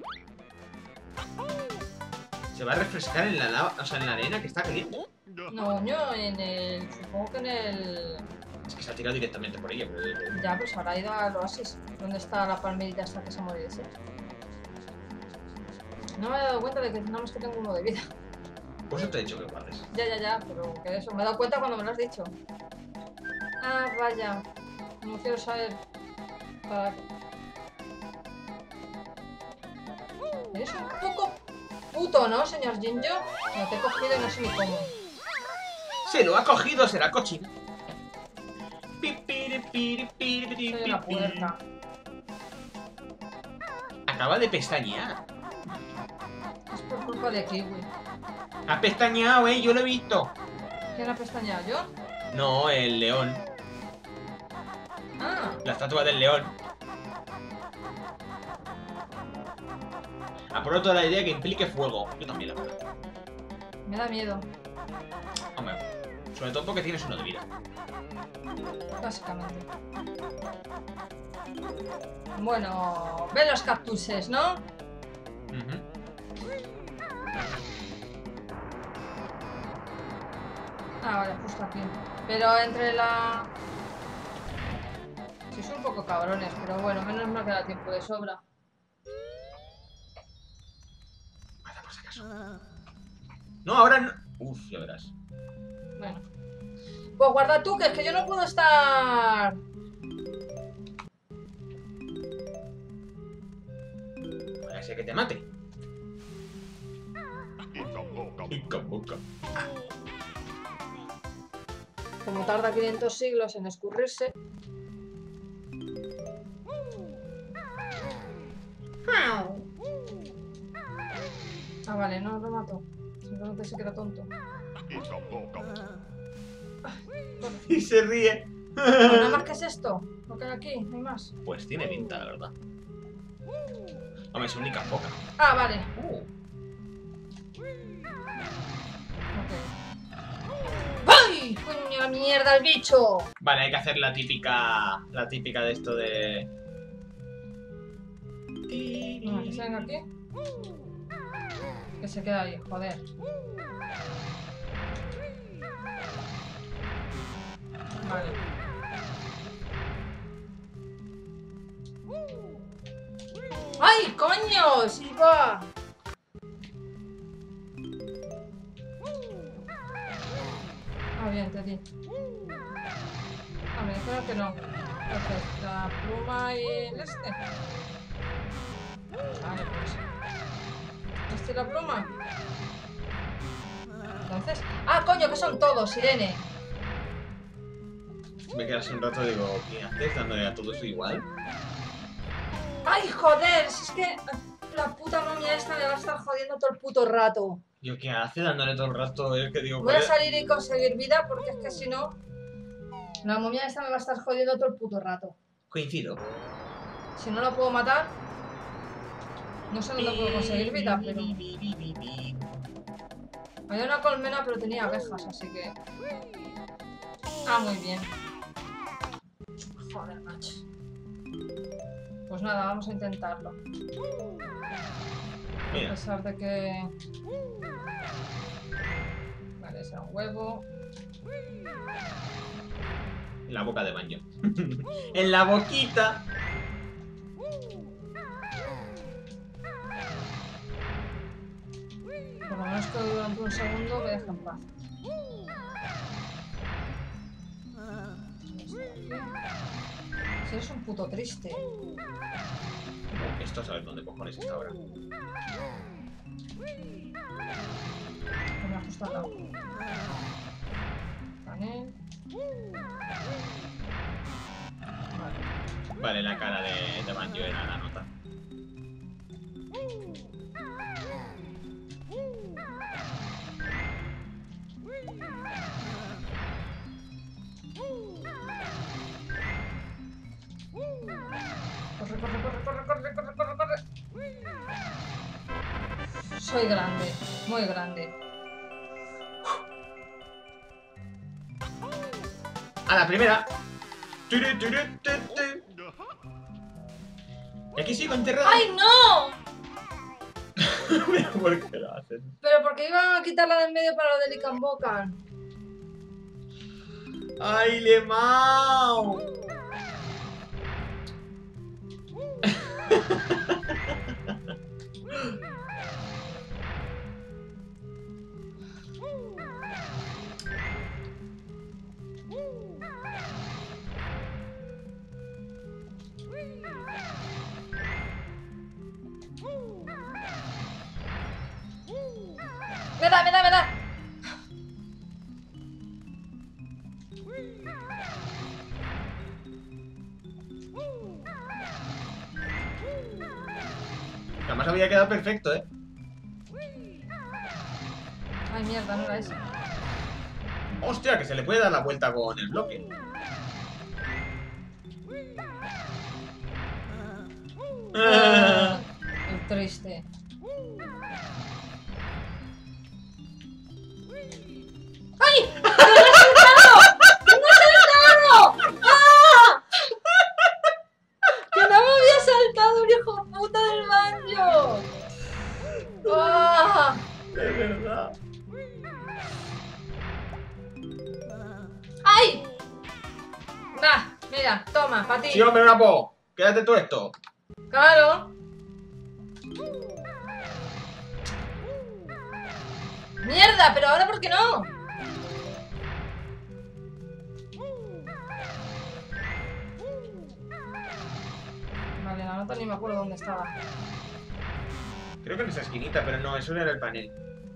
Se va a refrescar en la lava, o sea, en la arena que está caliente. No, coño, en el... Supongo que en el... Es que se ha tirado directamente por ella. Pero... Ya, pues habrá ido al oasis. ¿Dónde está la palmerita hasta que se muere de sed? No me he dado cuenta de que nada más que tengo uno de vida. Por eso te he dicho que guardes. Ya, ya, ya, pero que eso, me he dado cuenta cuando me lo has dicho. Ah, vaya. No quiero saber para qué. Eres un poco puto, ¿no, señor Jinjo? No te he cogido y no sé ni cómo. Se lo ha cogido, será cochino. Soy la puerta. Acaba de pestañear. Es por culpa de Kiwi. Ha pestañeado, eh, yo lo he visto. ¿Quién ha pestañeado? ¿Yo? No, el león. Ah, La estatua del león. Apruebo toda la idea que implique fuego. Yo también, la verdad. me da miedo, Hombre, sobre todo porque tienes uno de vida. básicamente. Bueno, ve los cactuses, ¿no? Ujú. Ah, vale, justo aquí. Pero entre la... Sí, son un poco cabrones, pero bueno, menos mal que da tiempo de sobra. Guarda por si acaso. No, ahora no. Uf, ya verás. Bueno. Pues guarda tú, que es que yo no puedo estar... Vaya sea que te mate. Ica boca. Como tarda quinientos siglos en escurrirse. Ah, vale, no lo mato. Simplemente se queda tonto. Y se ríe. Bueno, nada más que es esto. Lo que hay aquí, no hay más. Pues tiene pinta, la verdad. Hombre, es única boca. Ah, vale. Uh. Ok. ¡Ay! ¡Ay, coño, la mierda, el bicho! Vale, hay que hacer la típica. La típica de esto de. Venga, que se venga aquí. Que se queda ahí, joder. Vale. ¡Ay, coño! ¡Sí va! Ah, bien, te di. Ah, me dijeron que no. Entonces, la pluma y el este. Vale, pues. ¿Este y la pluma? Entonces. ¡Ah, coño! Que son todos, Irene. Me quedas un rato y digo, ¿qué haces dándole a todos igual? ¡Ay, joder! Si es que la puta momia esta me va a estar jodiendo todo el puto rato. Yo, ¿qué hace dándole todo el rato? Es que digo, Voy a ¿cuál es? salir y conseguir vida porque es que si no, la momia esta me va a estar jodiendo todo el puto rato. Coincido. Si no la puedo matar, no sé dónde puedo conseguir vida, pero... Había una colmena pero tenía abejas, así que... Ah, muy bien. Joder, macho. Pues nada, vamos a intentarlo. A Mira, pesar de que... Vale, será un huevo. en la boca de baño. En la boquita. Por lo menos que durante un segundo me deja en paz. Si eres un puto triste. Esto a saber dónde cojones está ahora. Me ha justo al lado. Vale. Vale. Vale, la cara de, de Banjo era la nota. Corre, corre, corre, corre, corre, corre, corre, corre. Soy grande, muy grande. ¡A la primera! Turu, turu, tu, tu. Y aquí sigo enterrado. ¡Ay, no! Mira por qué lo hacen. Pero porque iban a quitarla de en medio para lo de Licambocan. ¡Ay, Lemao! ¡Me da, me da, me da! Además había quedado perfecto, ¿eh? Ay, mierda, no era eso. ¡Hostia! Que se le puede dar la vuelta con el bloque. Ah. El triste. ¡Ay! ¡Que me ha saltado! ¡Que me ha saltado! ¡Ah! ¡Que no me había saltado un hijo puta del baño! ¡Ah! De verdad. ¡Ay! Va, mira, toma, para ti. Sí, hombre, una po. Quédate tú esto. Claro. ¡Mierda! ¿Pero ahora por qué no? Vale, la nota ni me acuerdo dónde estaba. Creo que en esa esquinita, pero no, eso era el panel.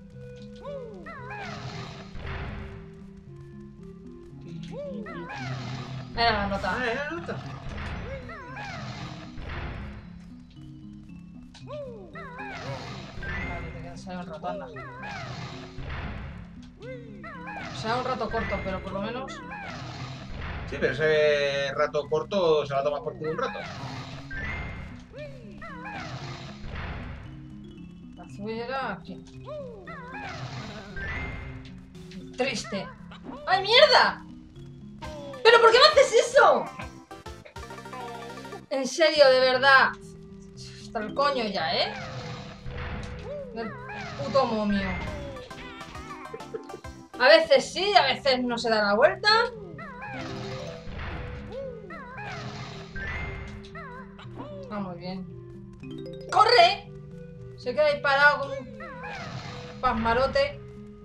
Era la nota. Ah, era la nota. Vale, te quedas ahí un rato, anda. Será un rato corto, pero por lo menos... Sí, pero ese rato corto se va a tomar por culo un rato. La azul era aquí. Triste. ¡Ay, mierda! ¿Pero por qué me haces eso? En serio, de verdad. Hasta el coño ya, ¿eh? Del puto momio. A veces sí, a veces no se da la vuelta. Ah, muy bien. ¡Corre! Se queda ahí parado con un pasmarote.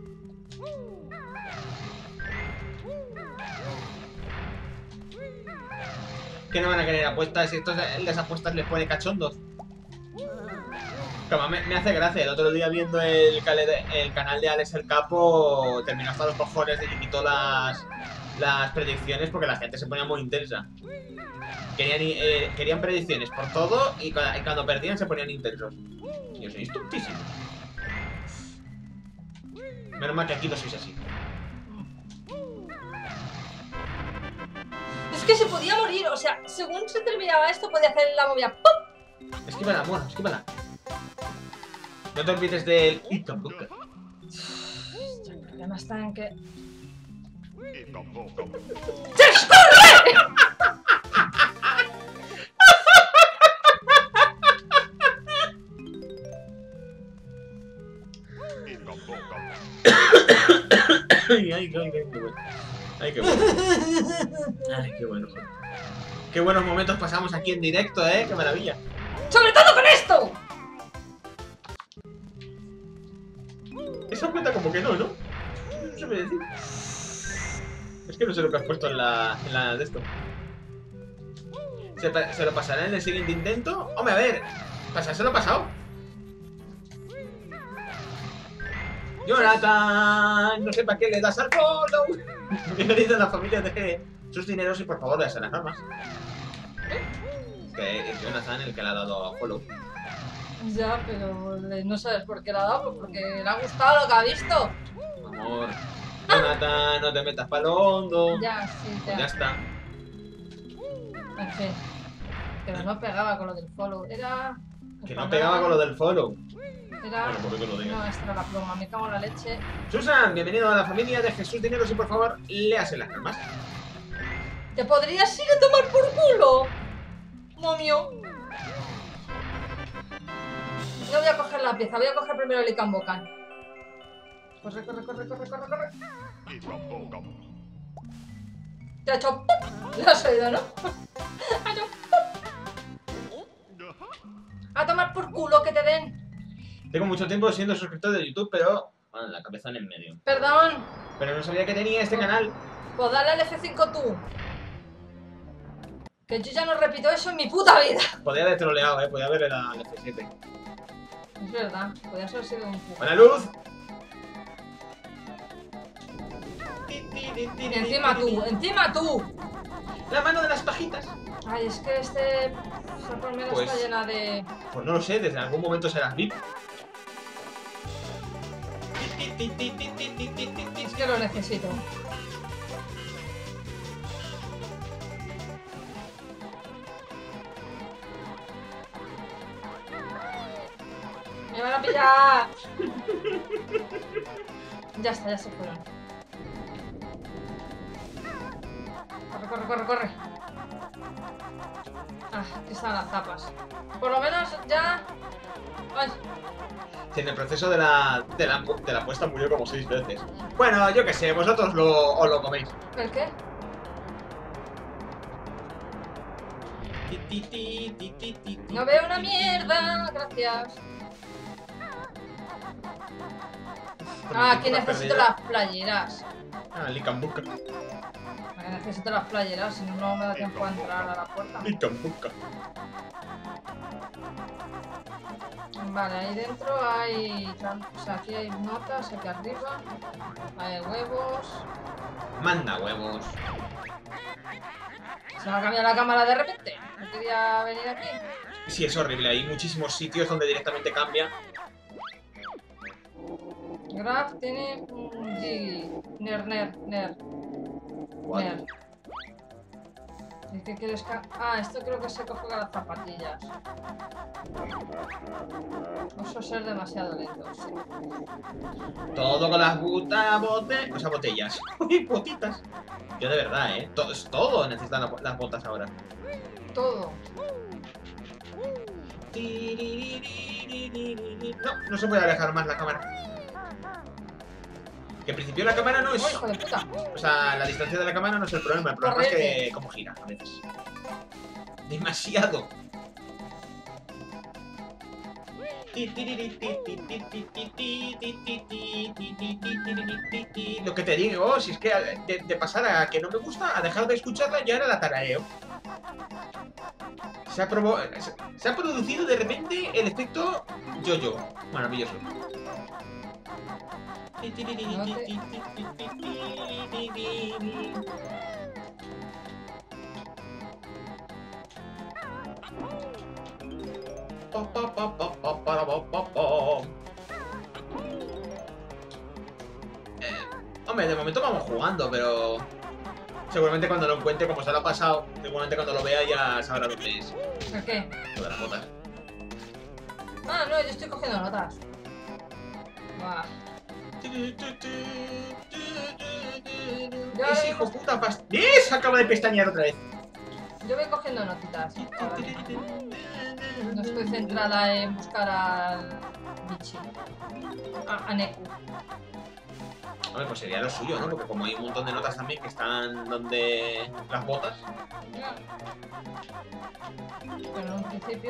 Que no van a querer apuestas, si estos las apuestas les pone cachondos. Como me, me hace gracia, el otro día viendo el, el canal de Alex el Capo, terminó hasta los cojones y quitó las, las predicciones porque la gente se ponía muy intensa. Querían, eh, querían predicciones por todo y cuando, y cuando perdían se ponían intensos. Yo soy estupidísimo. Menos mal que aquí no sois así. Es que se podía morir, o sea, según se terminaba esto podía hacer la movida ¡pum! Esquívala, mono, esquívala. No te olvides del Ikambuka. El problema está en que... Ay, ay, ay, ay, qué bueno. Ay, qué bueno. Ay, qué bueno. Qué buenos momentos pasamos aquí en directo, eh. Qué maravilla. ¡Sobre todo con esto! Eso cuenta como que no, ¿no? No se me decir. Es que no sé lo que has puesto en la, en la de esto. ¿Se, ¿Se lo pasará en el siguiente intento? Hombre, a ver. ¿Pasarse lo ha pasado? Jonathan, no sé para qué le das al follow. Bienvenido a la familia de sus dineros y por favor déjase las armas. Que es Jonathan el que le ha dado a follow. Ya, pero no sabes por qué la ha dado, pues porque le ha gustado lo que ha visto. Amor, Jonathan, no te metas para lo hondo. Ya, sí, ya. Pues ya está. En fin. Pero no pegaba con lo del follow. Era... Que no pegaba con lo del follow. Era... Bueno, por que lo digas. No, esta era la pluma, me cago en la leche. Susan, bienvenido a la familia de Jesús Dineros y por favor, léase las armas. ¿Te podrías ir a tomar por culo? Momio. No voy a coger la pieza, voy a coger primero el Ikambokan. Corre, corre, corre, corre, corre, corre. Te ha hecho ¡pum! Lo has oído, ¿no? Ha hecho ¡pum! A tomar por culo que te den. Tengo mucho tiempo siendo suscriptor de YouTube, pero... Bueno, la cabeza en el medio. Perdón. Pero no sabía que tenía este canal. Pues dale al F cinco tú. Que yo ya no repito eso en mi puta vida. Podría haber troleado, eh. Podría haber el F siete. Es verdad, podría haber sido un poco. ¡Buena luz! Y encima tú, encima tú. La mano de las pajitas. Ay, es que este... Esta palmera Pues- está llena de... Pues no lo sé, desde algún momento serás V I P. Es que lo necesito. ¡Me van a pillar! Ya está, ya se fueron. Corre, corre, corre, corre. Ah, aquí están las tapas. Por lo menos ya... Ay, Si en el proceso de la, de la, de la apuesta murió como seis veces. Bueno, yo qué sé, vosotros lo, os lo coméis. ¿el qué? No veo una mierda, gracias. Ah, aquí necesito las playeras. Ah, Likambuka. Aquí necesito las playeras, si no, no me da tiempo a entrar a la puerta. Likambuka. Vale, ahí dentro hay... O sea, aquí hay notas, aquí arriba. Hay huevos. Manda huevos. Se me ha cambiado la cámara de repente. No quería venir aquí. Sí, es horrible. Hay muchísimos sitios donde directamente cambia. Graf tiene un G. Ner, ner, ner. What? Ner. ¿Y qué quieres que...? Ah, esto creo que se coge con las zapatillas. Eso es ser demasiado lento, sí. Todo con las putas botellas. O sea, botellas. Uy, botitas. Yo de verdad, ¿eh? Todo, todo necesitan la- las botas ahora. Todo. No, no se puede alejar más la cámara. Que en principio la cámara no ¡Oh, es... hijo de puta! O sea, la distancia de la cámara no es el problema. El problema es que cómo gira a veces. Demasiado. Lo que te digo, si es que de, de pasar a que no me gusta, a dejar de escucharla, ya era la tarareo. Se ha, provo se, se ha producido de repente el efecto yo-yo. Maravilloso. Eh, hombre, de momento vamos jugando, pero seguramente cuando lo encuentre, como se lo ha pasado, seguramente cuando lo vea ya sabrá dónde es. ¿El qué? Lo de las botas. Ah, no, yo estoy cogiendo notas. Buah. Ese hijo puta pas... ¡Ves! Acaba de pestañear otra vez. Yo voy cogiendo notitas. Ahora mismo. No estoy centrada en buscar al bichi. A, a Neku. Hombre, pues sería lo suyo, ¿no? Porque como hay un montón de notas también que están donde las botas. Pero en un principio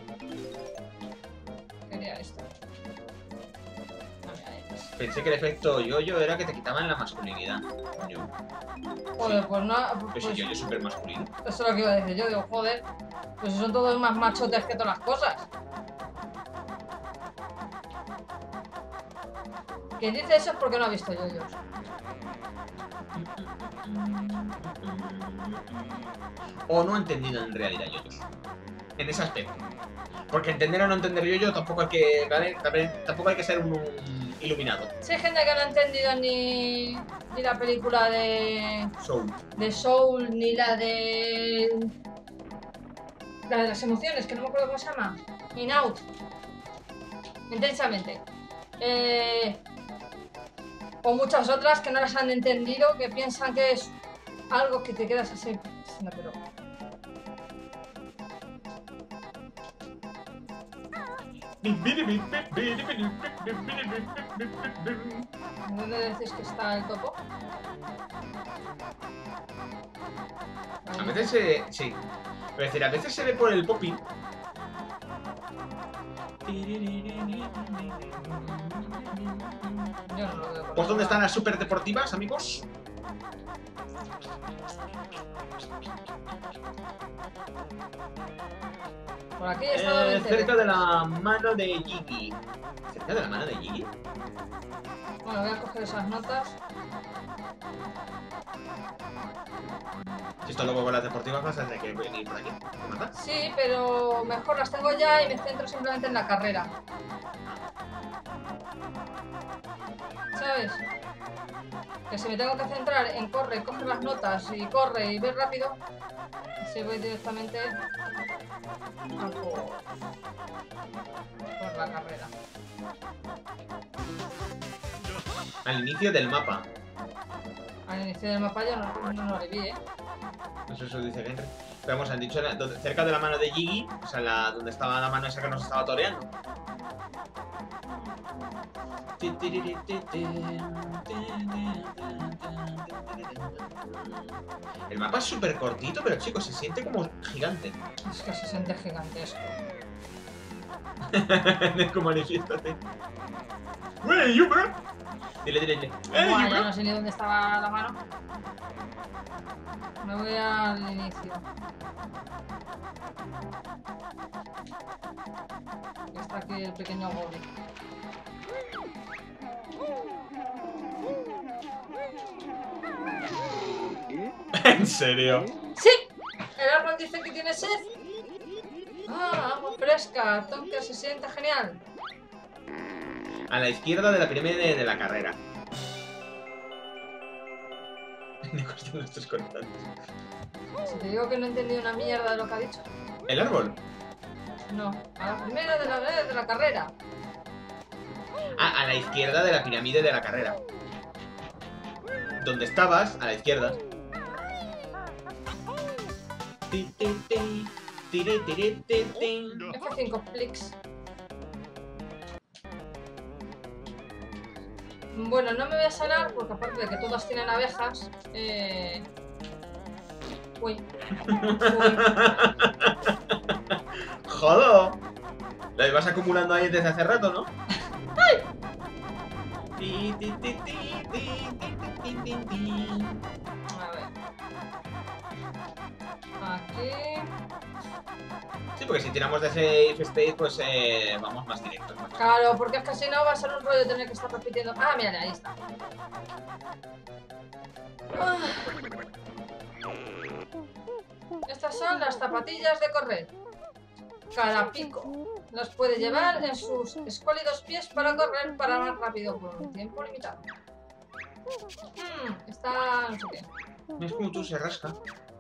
quería esto. No, mira, ahí. Pensé que el efecto yo-yo era que te quitaban la masculinidad. Coño. Joder, pues no. Pues Pues, sí, yo-yo es súper masculino. eso es lo que iba a decir yo. Digo, joder, pues son todos más machotes que todas las cosas. Quien dice eso es porque no ha visto yoyos. O no ha entendido en realidad yo-yo. En ese aspecto. Porque entender o no entender yo-yo tampoco hay que, ¿vale? Tampoco hay que ser un, un iluminado. Si hay gente que no ha entendido ni, ni la película de, Soul. de Soul, ni la de. La de las emociones, que no me acuerdo cómo se llama. In Out. Intensamente. Eh, o muchas otras que no las han entendido, que piensan que es algo que te quedas así. No, pero. ¿Dónde decís que está el topo? A veces se... sí. Es decir, a veces se ve por el popping. Yo no lo veo. por ¿Pues dónde nada. están las super deportivas, amigos? Por aquí he estado Eh, veinte cerca de veces. la mano de Gigi. ¿Cerca de la mano de Gigi? Bueno, voy a coger esas notas. Si esto luego con las deportivas vas a tener que venir por aquí. ¿Te matas? Sí, pero mejor las tengo ya y me centro simplemente en la carrera. ¿Sabes? Que si me tengo que centrar en corre, coger las notas y corre y ver rápido, así voy directamente a por, por la carrera. Al inicio del mapa. Al inicio del mapa yo no, no, no lo vi, ¿eh? Eso, eso dice Henry. Pero vamos, han dicho la- donde- cerca de la mano de Gigi, o sea, la, donde estaba la mano esa que nos estaba toreando. El mapa es súper cortito, pero chicos, se siente como gigante. Es que se siente gigantesco. Como manifiéstate. Hey, you, bro. Dile, dile, dile. Hey, Buah, you, ya bro. no sé ni dónde estaba la mano. Me voy al inicio. Está aquí el pequeño Gobi. ¿En serio? ¡Sí! El árbol dice que tiene sed. Ah, agua fresca. Tonka se siente genial. A la izquierda de la pirámide de, de la carrera. Me cuestan estos constantes. Si te digo que no he entendido una mierda de lo que ha dicho. ¿El árbol? No, a la primera de la, de la carrera. Ah, a la izquierda de la pirámide de la carrera. Donde estabas, a la izquierda. Ti, ti, ti, tiri, tiri, ti, ti. F cinco Plix. Bueno, no me voy a sanar porque aparte de que todas tienen abejas, eh... Uy. Uy. ¡Jodo! Lo ibas acumulando ahí desde hace rato, ¿no? ¡Ay! Ti, ti, ti, ti, ti, ti, ti, ti, ti. A ver. Aquí. Sí, porque si tiramos de safe state, pues eh, vamos más directos. ¿No? Claro, porque es que si no va a ser un rollo tener que estar repitiendo. Ah, mira, ahí está. Ah. Estas son las zapatillas de correr. Carapico. Las puede llevar en sus escuálidos pies para correr para más rápido por un tiempo limitado. Hmm, está... no sé qué. No es como tú, se rasca.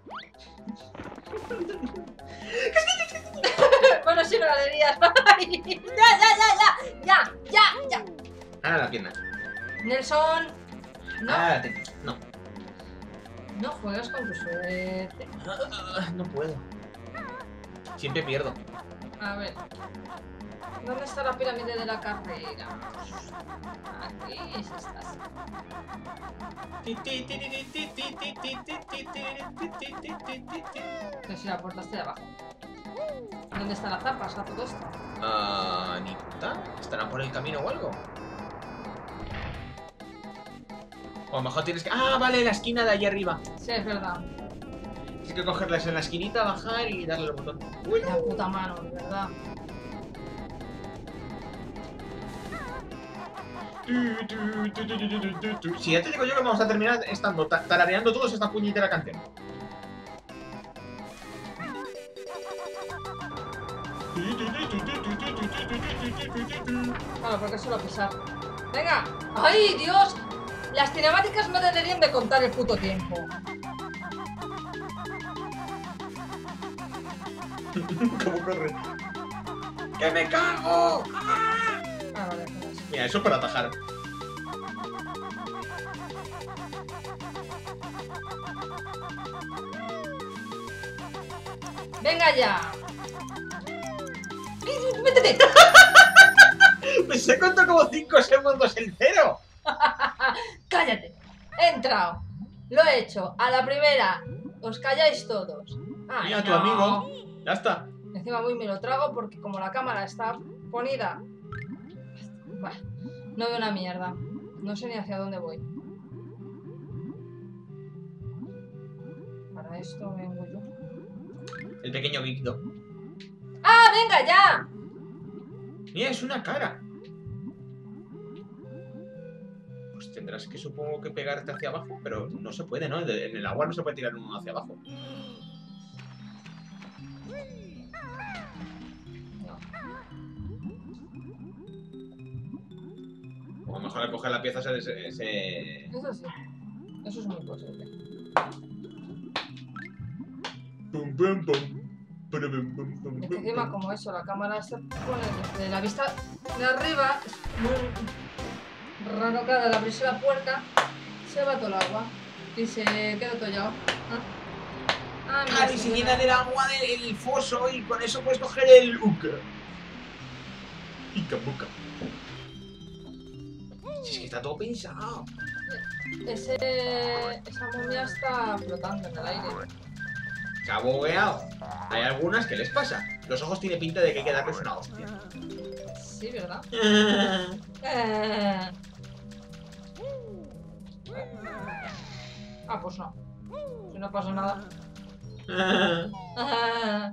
Bueno, sí, me la dirías. Ya, ya, ya, ya, ya, ya, ya. Ahora la pierna. Nelson. No, Ah, te... no. no juegas con tu suerte. Ah, no puedo. Siempre pierdo. A ver. ¿Dónde está la pirámide de la carrera? Aquí es esta. Que si la puerta está de abajo. ¿Dónde está la zapa? ¿Está todo esto? Ah, ni puta. ¿Estarán por el camino o algo? O a lo mejor tienes que... Ah, vale, la esquina de allí arriba. Sí, es verdad. Tienes que cogerlas en la esquinita, bajar y darle el botón. Uy, La puta mano, de verdad. Si ya te digo yo que vamos a terminar estando ta- tarareando todos esta puñetera canción. Claro, porque solo pisar. ¡Venga! ¡Ay, Dios! Las cinemáticas no deberían de contar el puto tiempo. ¿Cómo corre? ¡Que me cago! Ah, vale, pues. Mira, eso para atajar. ¡Venga ya! ¡Métete! Me se contó como cinco segundos el cero. ¡Cállate! He entrado. Lo he hecho. A la primera. Os calláis todos. Ay, Mira, tu no. amigo. Ya está. Encima voy y me lo trago porque como la cámara está ponida... Bah, no veo una mierda. No sé ni hacia dónde voy. Para esto vengo yo. El pequeño Víctor. ¡Ah, venga ya! Mira, es una cara. Pues tendrás que, supongo, que pegarte hacia abajo, pero no se puede, ¿no? De- En el agua no se puede tirar uno hacia abajo. No. O a lo mejor al coger la pieza se... se, se... Eso sí. Eso es muy posible. Pum, pum, pum. Pum, pum, pum, pum, Es que pum, encima pum. como eso, la cámara se pone desde la vista de arriba, es muy raro que al abrirse la puerta se va todo el agua y se queda tollado. ¿Ah? Ah, mira, Ah, y se llena del agua del foso y con eso puedes coger el uka. Ica buca. Si es que está todo pensado. Ese, esa momia está flotando en el aire. Se ha bogueado. Hay algunas que les pasa. Los ojos tiene pinta de que hay que darles una hostia. Sí, ¿verdad? Eh. Ah, pues no. Si no pasa nada. Ah,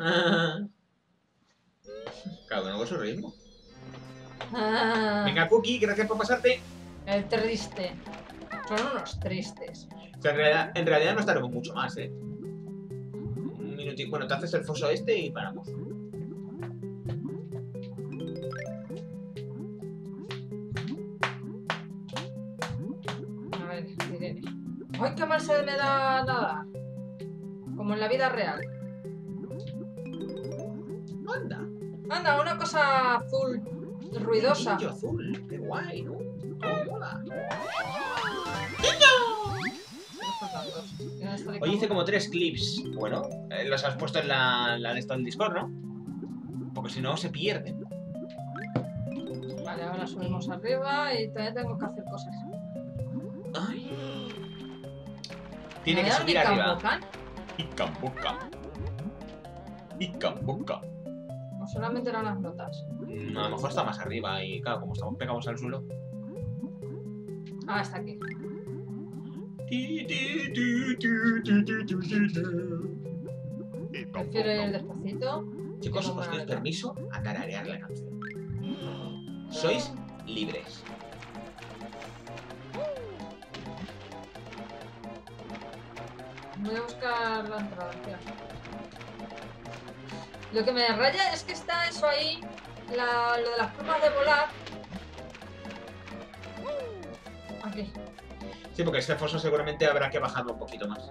Cada uno con su ritmo. ah. Venga, Cookie, gracias por pasarte. El triste. Son unos tristes. O sea, en, realidad, en realidad no estaremos mucho más, ¿eh? Un minutito. Bueno, te haces el foso este y paramos. A ver, diré. ¡Ay, qué mal se me da nada! Como en la vida real. Anda. Anda, una cosa azul ruidosa. Niño azul. Qué guay, ¿no? Oh, mola. Oye, hice como tres clips. Bueno, eh, los has puesto en la, la de esto del Discord, ¿no? Porque si no, se pierden. Vale, ahora subimos arriba y también tengo que hacer cosas. Ay. Tiene ¿Me que da un subir arriba. Ikambokan? Ikamboka. Ikamboka. O solamente eran las notas. Mm, a lo mejor está más arriba y claro, como estamos pegados al suelo. Ah, está aquí. Prefiero ir despacito. Chicos, Tengo os doy buena permiso a tararear la canción. Sois libres. Voy a buscar la entrada. Tía. Lo que me raya es que está eso ahí, la, lo de las plumas de volar. Aquí. Sí, porque este foso seguramente habrá que bajarlo un poquito más.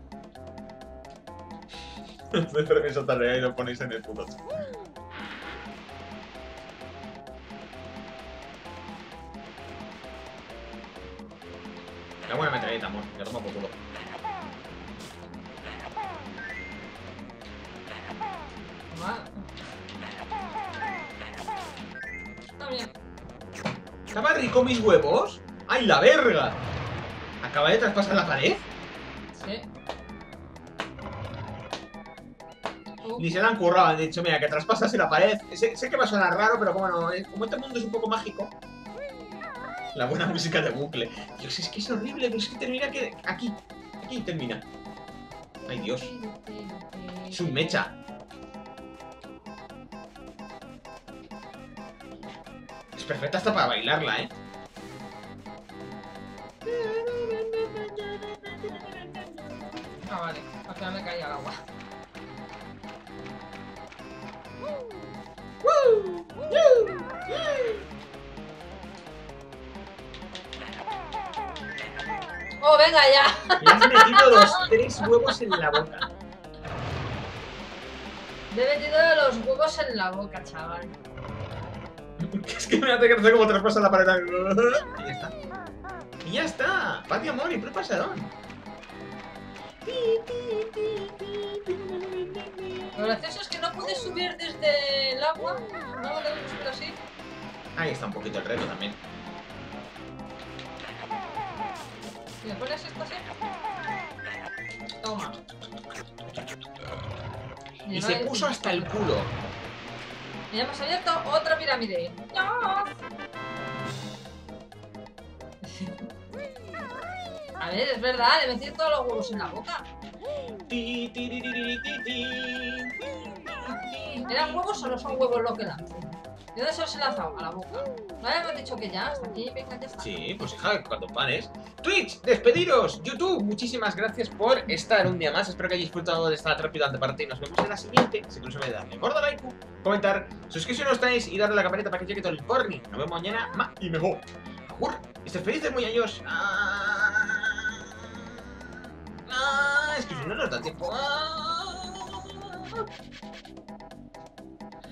Os doy permiso a tararear y lo ponéis en el puto. Una buena metralleta, amor. Ya toma por culo. Ah. Está bien. ¿Estaba rico mis huevos? ¡Ay, la verga! ¿Acaba de traspasar la pared? Sí. Uh, Ni se la han currado, han dicho, mira, que traspasase la pared. Sé, sé que va a sonar raro, pero bueno, eh, como este mundo es un poco mágico. La buena música de bucle. Dios, es que es horrible, pero es que termina que... aquí. Aquí termina. Ay, Dios. Es un mecha. Es perfecta hasta para bailarla, ¿eh? Ah, vale. Al final me caía al agua. ¡Oh, venga ya! Le has metido los tres huevos en la boca. Le he metido los huevos en la boca, chaval. Es que me hace gracia como traspasa la pared. Y ya está. Y ya está. Paz y amor y puro pasadón. Lo gracioso es que no pude subir desde el agua. No lo tengo que subir así. Ahí está un poquito el reto también. ¿Y le pones esto así? Toma. Y no se hay- puso hasta el culo. Y ya hemos abierto otra pirámide. ¡No! A ver, es verdad, le metí todos los huevos en la boca. Ti, ti, ti, ti, ti, ti, ti. ¿Eran huevos o no son huevos lo que lanzan? ¿De dónde se los he lanzado? A la boca. No habíamos dicho que ya, hasta aquí, venga, ya está. Sí, pues hija, cuando pares. Twitch, despediros. YouTube, muchísimas gracias por estar un día más. Espero que hayáis disfrutado de esta trepidante parte y nos vemos en la siguiente. Si no se olvide darle gordo like, comentar, suscribiros si no estáis y darle a la campanita para que llegue todo el corny. Nos vemos mañana más y mejor. Ajur, estés felices, muy años. Ah, ah, es que si no nos da tiempo. Ah.